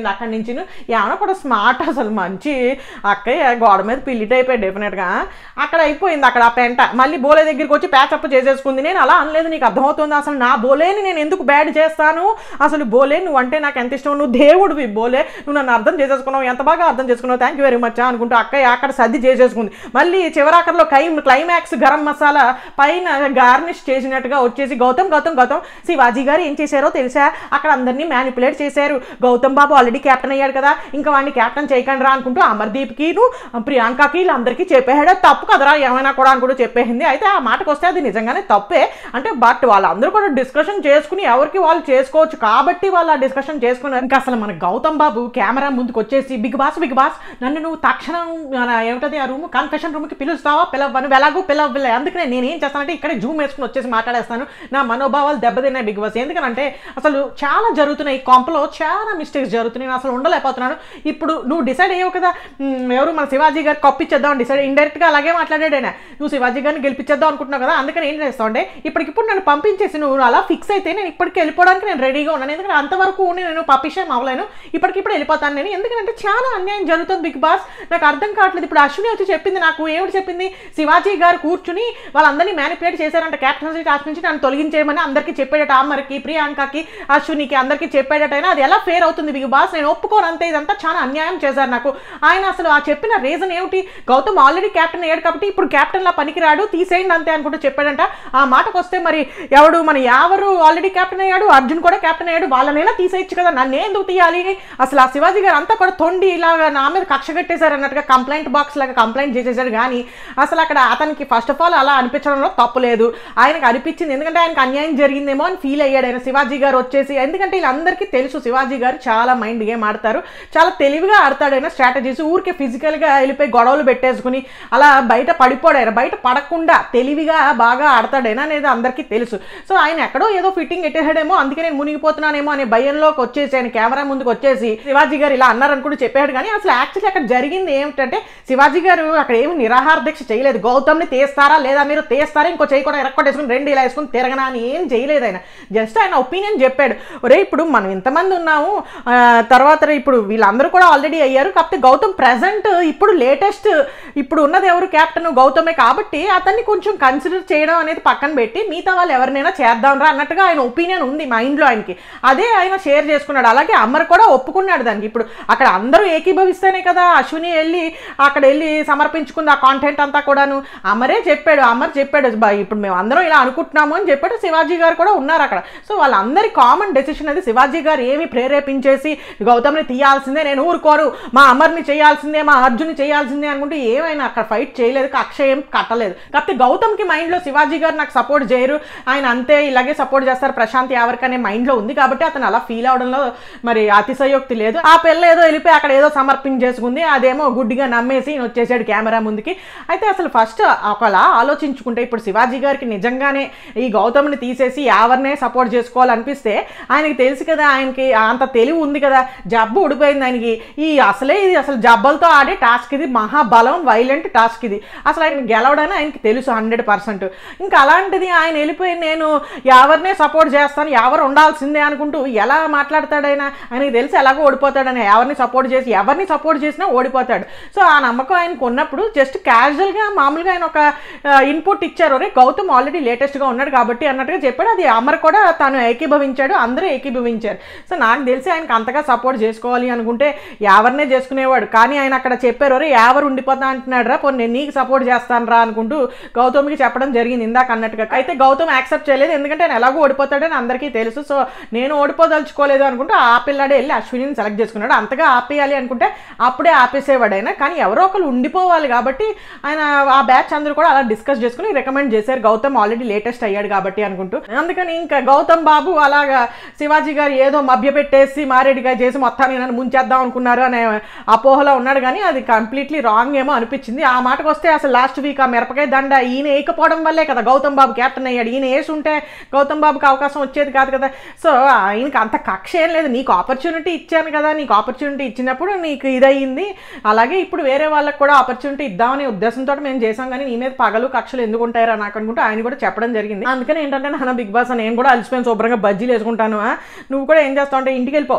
అయిపోయింది అక్కడి నుంచి. ఏమైనా కూడా స్మార్ట్, అసలు మంచి అక్కయ్య గోడ మీద పిల్లి టైప్ డెఫినెట్గా. అక్కడ అయిపోయింది అక్కడ ఆ పెంట. మళ్ళీ బోలే దగ్గరికి వచ్చి ప్యాచప్ చేసేసుకుంది. నేను అలా అనలేదు, నీకు అర్థమవుతుంది? అసలు నా బోలేని నేను ఎందుకు బ్యాడ్ చేస్తాను? అసలు బోలే నువ్వు అంటే నాకు ఎంత ఇష్టం, నువ్వు దేవుడివి బోలే, నువ్వు నన్ను అర్థం చేసేసుకున్నావు, ఎంత బాగా అర్థం చేసుకున్నావు, థ్యాంక్ యూ వెరీ మచ్ అనుకుంటూ అక్కయ్య అక్కడ సర్ది చేసేసుకుంది. మళ్ళీ చివరాకర్లో క్లైమాక్స్ గరం మసాలా పైన గార్నిష్ చేసినట్టుగా వచ్చేసి గౌతమ్ శివాజీ గారు ఏం చేశారో తెలుసా? అక్కడ అందరినీ మ్యానిపులేట్ చేశారు. గౌతమ్ బాబు ఆల్రెడీ క్యాప్టెన్ అయ్యాడు కదా, ఇంకా వాడిని క్యాప్టెన్ చేయకండి రా అనుకుంటూ అమర్దీప్కి ప్రియాంకకి వీళ్ళందరికీ చెప్పేసాడు. తప్పు కదరా ఏమైనా కూడా అనుకుంటూ చెప్పేసింది. అయితే ఆ మాటకు వస్తే అది నిజంగానే తప్పే అంటే, బట్ వాళ్ళందరూ కూడా డిస్కషన్ చేసుకుని ఎవరికి వాళ్ళు చేసుకోవచ్చు కాబట్టి వాళ్ళు ఆ డిస్కషన్ చేసుకున్నారు. ఇంకా అసలు మన గౌతమ్ బాబు కెమెరా ముందుకు వచ్చేసి బిగ్ బాస్ నన్ను నువ్వు తక్షణం ఏమిటది ఆ రూమ్ కన్ఫెషన్ రూమ్కి పిలుస్తావా? పిలవను, ఎలాగో పిలవలే. అందుకనే నేను ఏం చేస్తానంటే ఇక్కడే జూమ్ వేసుకుని వచ్చేసి మాట్లాడేస్తాను. నా మనోభావాలు దెబ్బతిన్నాయి బిగ్ బాస్. ఎందుకంటే అసలు చాలా జరుగుతున్నాయి, ఈ కొంపలో చాలా మిస్టేక్స్ జరుగుతున్నాయి, నేను అసలు ఉండలేకపోతున్నాను. ఇప్పుడు నువ్వు డిసైడ్ అయ్యావు కదా, ఎవరు మన శివాజీ గారు కప్పిచ్చేద్దాం డిసైడ్, ఇండైరెక్ట్గా అలాగే మాట్లాడాడైనా. నువ్వు శివాజీ గారిని గెలిపించేద్దాం అనుకుంటున్నావు కదా, అందుకని ఏం చేస్తావు అంటే ఇప్పటికిప్పుడు నన్ను పంపించేసి నువ్వు అలా ఫిక్స్ అయితే నేను ఇప్పటికి వెళ్ళిపోవడానికి నేను రెడీగా ఉన్నాను. ఎందుకంటే అంతవరకు నేను పప్పిషేం అవ్వలేను, ఇప్పటికిప్పుడు వెళ్ళిపోతాను నేను. ఎందుకంటే చాలా అన్యాయం జరుగుతుంది బిగ్ బాస్, నాకు అర్థం కావట్లేదు. ఇప్పుడు అశ్విని వచ్చి చెప్పింది నాకు, ఏమిటి చెప్పింది? శివాజీ గారు కూర్చుని వాళ్ళందరినీ మ్యానిపులేట్ చేశారంట, క్యాప్టెన్సీ టాస్క్ నుంచి నన్ను తొలగించేయమని అందరికీ చెప్పాడట, అమ్మర్కి, ప్రియాంకకి, అశ్వినికి అందరికీ చెప్పాడటైనా. అది ఎలా ఫేర్ అవుతుంది బిగ్ బాస్? నేను ఒప్పుకోను అంతే, ఇదంతా చాలా అన్యాయం చేశారు నాకు. ఆయన అసలు ఆ చెప్పిన రీజన్ ఏమిటి? గౌతమ్ ఆల్రెడీ క్యాప్టెన్ అయ్యాడు కాబట్టి ఇప్పుడు క్యాప్టెన్లా పనికిరాడు, తీసేయండి అంతే అనుకుంటూ చెప్పాడంట. ఆ మాటకు వస్తే మరి ఎవడు మన యావరు ఆల్రెడీ క్యాప్టెన్ అయ్యాడు, అర్జున్ కూడా క్యాప్టెన్ అయ్యాడు, వాళ్ళనైనా తీసేయచ్చు కదా, నన్నే ఎందుకు తీయాలి? అసలు ఆ శివాజీ గారు అంతా కూడా తొండి ఇలాగా నా మీద కక్ష కట్టేశారు అన్నట్టుగా కంప్లైంట్ బాక్స్ లాగా కంప్లైంట్ చేసేసాడు. కానీ అసలు అక్కడ అతనికి ఫస్ట్ ఆఫ్ ఆల్ అలా అనిపించడంలో తప్పు లేదు, ఆయనకు అనిపించింది. ఎందుకంటే ఆయనకు అన్యాయం జరిగిందేమో అని ఫీల్ అయ్యాడు ఆయన శివాజీ గారు వచ్చేసి. ఎందుకంటే వీళ్ళందరికీ తెలుసు శివాజీ గారు చాలా మైండ్ గేమ్ ఆడతారు, చాలా తెలివిగా ఆడతాడు ఆయన స్ట్రాటజీస్. ఊరికే ఫిజికల్గా వెళ్ళిపోయి గొడవలు పెట్టేసుకుని అలా బయట పడిపోడారు, బయట పడకుండా తెలివిగా బాగా ఆడతాడైనా అనేది అందరికీ తెలుసు. సో ఆయన ఎక్కడో ఏదో ఫిట్టింగ్ ఎట్టేసాడేమో, అందుకే నేను మునిగిపోతున్నానేమో అనే భయంలోకి వచ్చేసి ఆయన కెమెరా ముందుకు వచ్చేసి శివాజీ గారు ఇలా అన్నారనుకుంటూ చెప్పాడు. కానీ అసలు యాక్చువల్లీ అక్కడ జరిగింది ఏమిటంటే శివాజీ గారు అక్కడ ఏమి నిరాహార దీక్ష చేయలేదు. గౌతమ్ని తీస్తారా లేదా, మీరు తీస్తారా, ఇంకో చేయి కూడా ఎరక్కొట్టేసుకుని రెండు ఇలా వేసుకుని తిరగనా అని ఏం చేయలేదు ఆయన. జస్ట్ ఆయన ఒపీనియన్ చెప్పాడు. ఒరే ఇప్పుడు మనం ఇంతమంది ఉన్నాము, తర్వాత ఇప్పుడు వీళ్ళందరూ కూడా ఆల్రెడీ అయ్యారు, కాకపోతే గౌతమ్ ప్రజెంట్ ఇప్పుడు లేటెస్ట్ ఇప్పుడు ఉన్నది ఎవరు క్యాప్టెన్ గౌతమే, కాబట్టి అతన్ని కొంచెం కన్సిడర్ చేయడం అనేది పక్కన పెట్టి మిగతా వాళ్ళు ఎవరినైనా చేద్దాం రా అన్నట్టుగా ఆయన ఒపీనియన్ ఉంది మైండ్లో ఆయనకి. అదే ఆయన షేర్ చేసుకున్నాడు. అలాగే అమర్ కూడా ఒప్పుకున్నాడు దానికి. ఇప్పుడు అక్కడ అందరూ ఏకీభవిస్తేనే కదా అశ్విని అక్కడ వెళ్ళి సమర్పించుకుంది ఆ కాంటెంట్ అంతా కూడాను. అమర్ చెప్పాడు ఇప్పుడు మేము అందరం ఇలా అనుకుంటున్నాము అని చెప్పాడు. శివాజీ గారు కూడా ఉన్నారు అక్కడ. సో వాళ్ళందరి కామన్ డెసిషన్ అది. శివాజీ గారు ఏమి ప్రేరేపించేసి గౌతమ్ని తీయాల్సిందే, నేను ఊరుకోరు, మా అమర్ని చేయాల్సిందే, మా అర్జున్ని చేయాల్సిందే అనుకుంటే ఏమైనా అక్కడ ఫైట్ చేయలేదు, కక్ష ఏం కట్టలేదు. కాకపోతే గౌతమ్కి మైండ్లో శివాజీ గారు నాకు సపోర్ట్ చేయరు, ఆయన అంతే ఇలాగే సపోర్ట్ చేస్తారు ప్రశాంత్ యావర్కి అనే మైండ్లో ఉంది కాబట్టి అతను అలా ఫీల్ అవడంలో మరి అతిశయోక్తి లేదు. ఆ పిల్ల ఏదో వెళ్ళిపోయి అక్కడ ఏదో సమర్పించేసుకుంది, అదేమో గుడ్డిగా నమ్మేసి వచ్చేసాడు కెమెరా ముందుకి. అయితే అసలు ఫస్ట్ ఒకలా ఆలోచించుకుంటే ఇప్పుడు శివాజీ గారికి నిజంగానే ఈ గౌతమ్ని తీసేసి యావర్నే సపోర్ట్ చేసుకోవాలనిపిస్తే ఆయనకి తెలుసు కదా, ఆయనకి అంత తెలివి ఉంది కదా, జబ్బు ఊడిపోయింది ఆయనకి. ఇది అసలు జబ్బలతో ఆడే టాస్క్ ఇది, మహాబలం వైలెంట్ టాస్క్ ఇది. అసలు ఆయన గెలవడని ఆయనకి తెలుసు 100%. ఇంకా అలాంటిది ఆయన వెళ్ళిపోయి నేను ఎవరినే సపోర్ట్ చేస్తాను, ఎవరు ఉండాల్సిందే అనుకుంటూ ఎలా మాట్లాడతాడైనా, ఆయనకి తెలిసి ఎలాగో ఓడిపోతాడని. ఎవరిని సపోర్ట్ చేసినా ఓడిపోతాడు. సో ఆ నమ్మకం ఆయనకు ఉన్నప్పుడు జస్ట్ క్యాజువల్గా మామూలుగా ఆయన ఒక ఇన్పుట్ ఇచ్చారు, రే గౌతమ్ ఆల్రెడీ లేటెస్ట్గా ఉన్నాడు కాబట్టి అన్నట్టుగా చెప్పాడు. అది అమర్ కూడా తను ఏకీభవించాడు, అందరూ ఏకీభవించారు. సో నాకు తెలిసి ఆయనకు అంతగా సపోర్ట్ చేసుకోవాలి అనుకుంటే ఎవరినే చేసుకునేవాడు. కానీ ఆయన అక్కడ చెప్పారు, రే ఎవరు ఉండిపోతా అంటున్నాడు రా, పోనీ నేను నీకు సపోర్ట్ చేస్తాను రా అనుకుంటూ గౌతమ్కి చెప్పడం జరిగింది ఇందాక అన్నట్టుగా. అయితే గౌతమ్ యాక్సెప్ట్ చేయలేదు, ఎందుకంటే ఆయన ఎలాగో ఓడిపోతాడని అందరికీ తెలుసు. సో నేను ఓడిపోదలుచుకోలేదు అనుకుంటూ ఆ పిల్లాడే వెళ్ళి అశ్విని సెలెక్ట్ చేసుకున్నాడు. అంతగా ఆపేయాలి అనుకుంటే అప్పుడే ఆపేసేవాడు ఆయన. కానీ ఎవరో ఒకరు ఉండిపోవాలి కాబట్టి ఆయన ఆ బ్యాచ్ అందరూ కూడా అలా డిస్కస్ చేసుకుని రికమెండ్ చేశారు, గౌతమ్ ఆల్రెడీ లేటెస్ట్ అయ్యాడు కాబట్టి అనుకుంటూ. అందుకని ఇంకా గౌతమ్ బాబు అలాగా శివాజీ గారు ఏదో మభ్యపెట్టేసి మారేడిగా చేసి మొత్తాన్ని నన్ను ముంచేద్దాం అనుకున్నారు అనే అపోహలో ఉన్నాడు. కానీ అది కంప్లీట్లీ రాంగ్ ఏమో అనిపించింది. ఆ మాటకు వస్తే అసలు లాస్ట్ వీక్ ఆ మిరపకాయ దండ ఈయన వేయకపోవడం వల్లే కదా గౌతమ్ బాబు క్యాప్టెన్ అయ్యాడు. ఈయన వేసి ఉంటే గౌతమ్ బాబుకి అవకాశం వచ్చేది కాదు కదా. సో ఆయనకి అంత కక్ష ఏం లేదు, నీకు ఆపర్చునిటీ ఇచ్చాను కదా, నీకు ఆపర్చునిటీ ఇచ్చినప్పుడు నీకు ఇదయ్యింది, అలాగే ఇప్పుడు వేరే వాళ్ళకి కూడా ఆపర్చునిటీ ఇద్దామనే ఉద్దేశంతో మేము చేసాం, కానీ నీ మీద పగలు కక్షలు ఎందుకు ఉంటాయరా నాకు అనుకుంటూ ఆయన కూడా చెప్పడం జరిగింది. అందుకని ఏంటంటే నాన్న బిగ్ బాస్ నేను కూడా అలసిపోయిన శుభ్రంగా బజ్జీలు వేసుకుంటాను, నువ్వు కూడా ఏం చేస్తావు అంటే ఇంటికి వెళ్ళిపోయి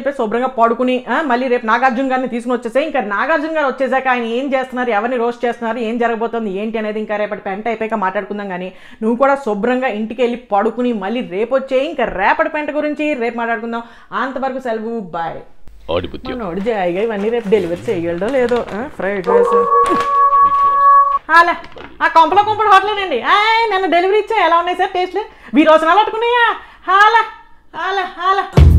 చెప్పి శుభ్రంగా పడుకుని మళ్ళీ రేపు నాగార్జున గారిని తీసుకుని వచ్చేసాయి. ఇంకా నాగార్జున గారు వచ్చేసాక ఆయన ఏం చేస్తున్నారు, ఎవరిని రోస్ట్ చేస్తున్నారు, ఏం జరగబోతుంది ఏంటి అనేది ఇంకా రేపటి పెంట అయిపోయాక మాట్లాడుకుందాం. కానీ నువ్వు కూడా శుభ్రంగా ఇంటికి వెళ్ళి పడుకుని మళ్ళీ రేపు వచ్చేయి. ఇంకా రేపటి పెంట గురించి రేపు మాట్లాడుకుందాం. అంతవరకు సెలవు, బాయ్. మనోడు జాయిగా ఇవన్నీ రేపు డెలివరీ చేయగలడో లేదో. ఫ్రైడ్ రైస్ అలా ఆ కొంపలో కొంపడు హోటలేనండి. నిన్న డెలివరీ ఇచ్చా, ఎలా ఉన్నాయి సార్ టేస్ట్లు? 2000 పట్టుకున్నాయా? హాలా హాలా హాలా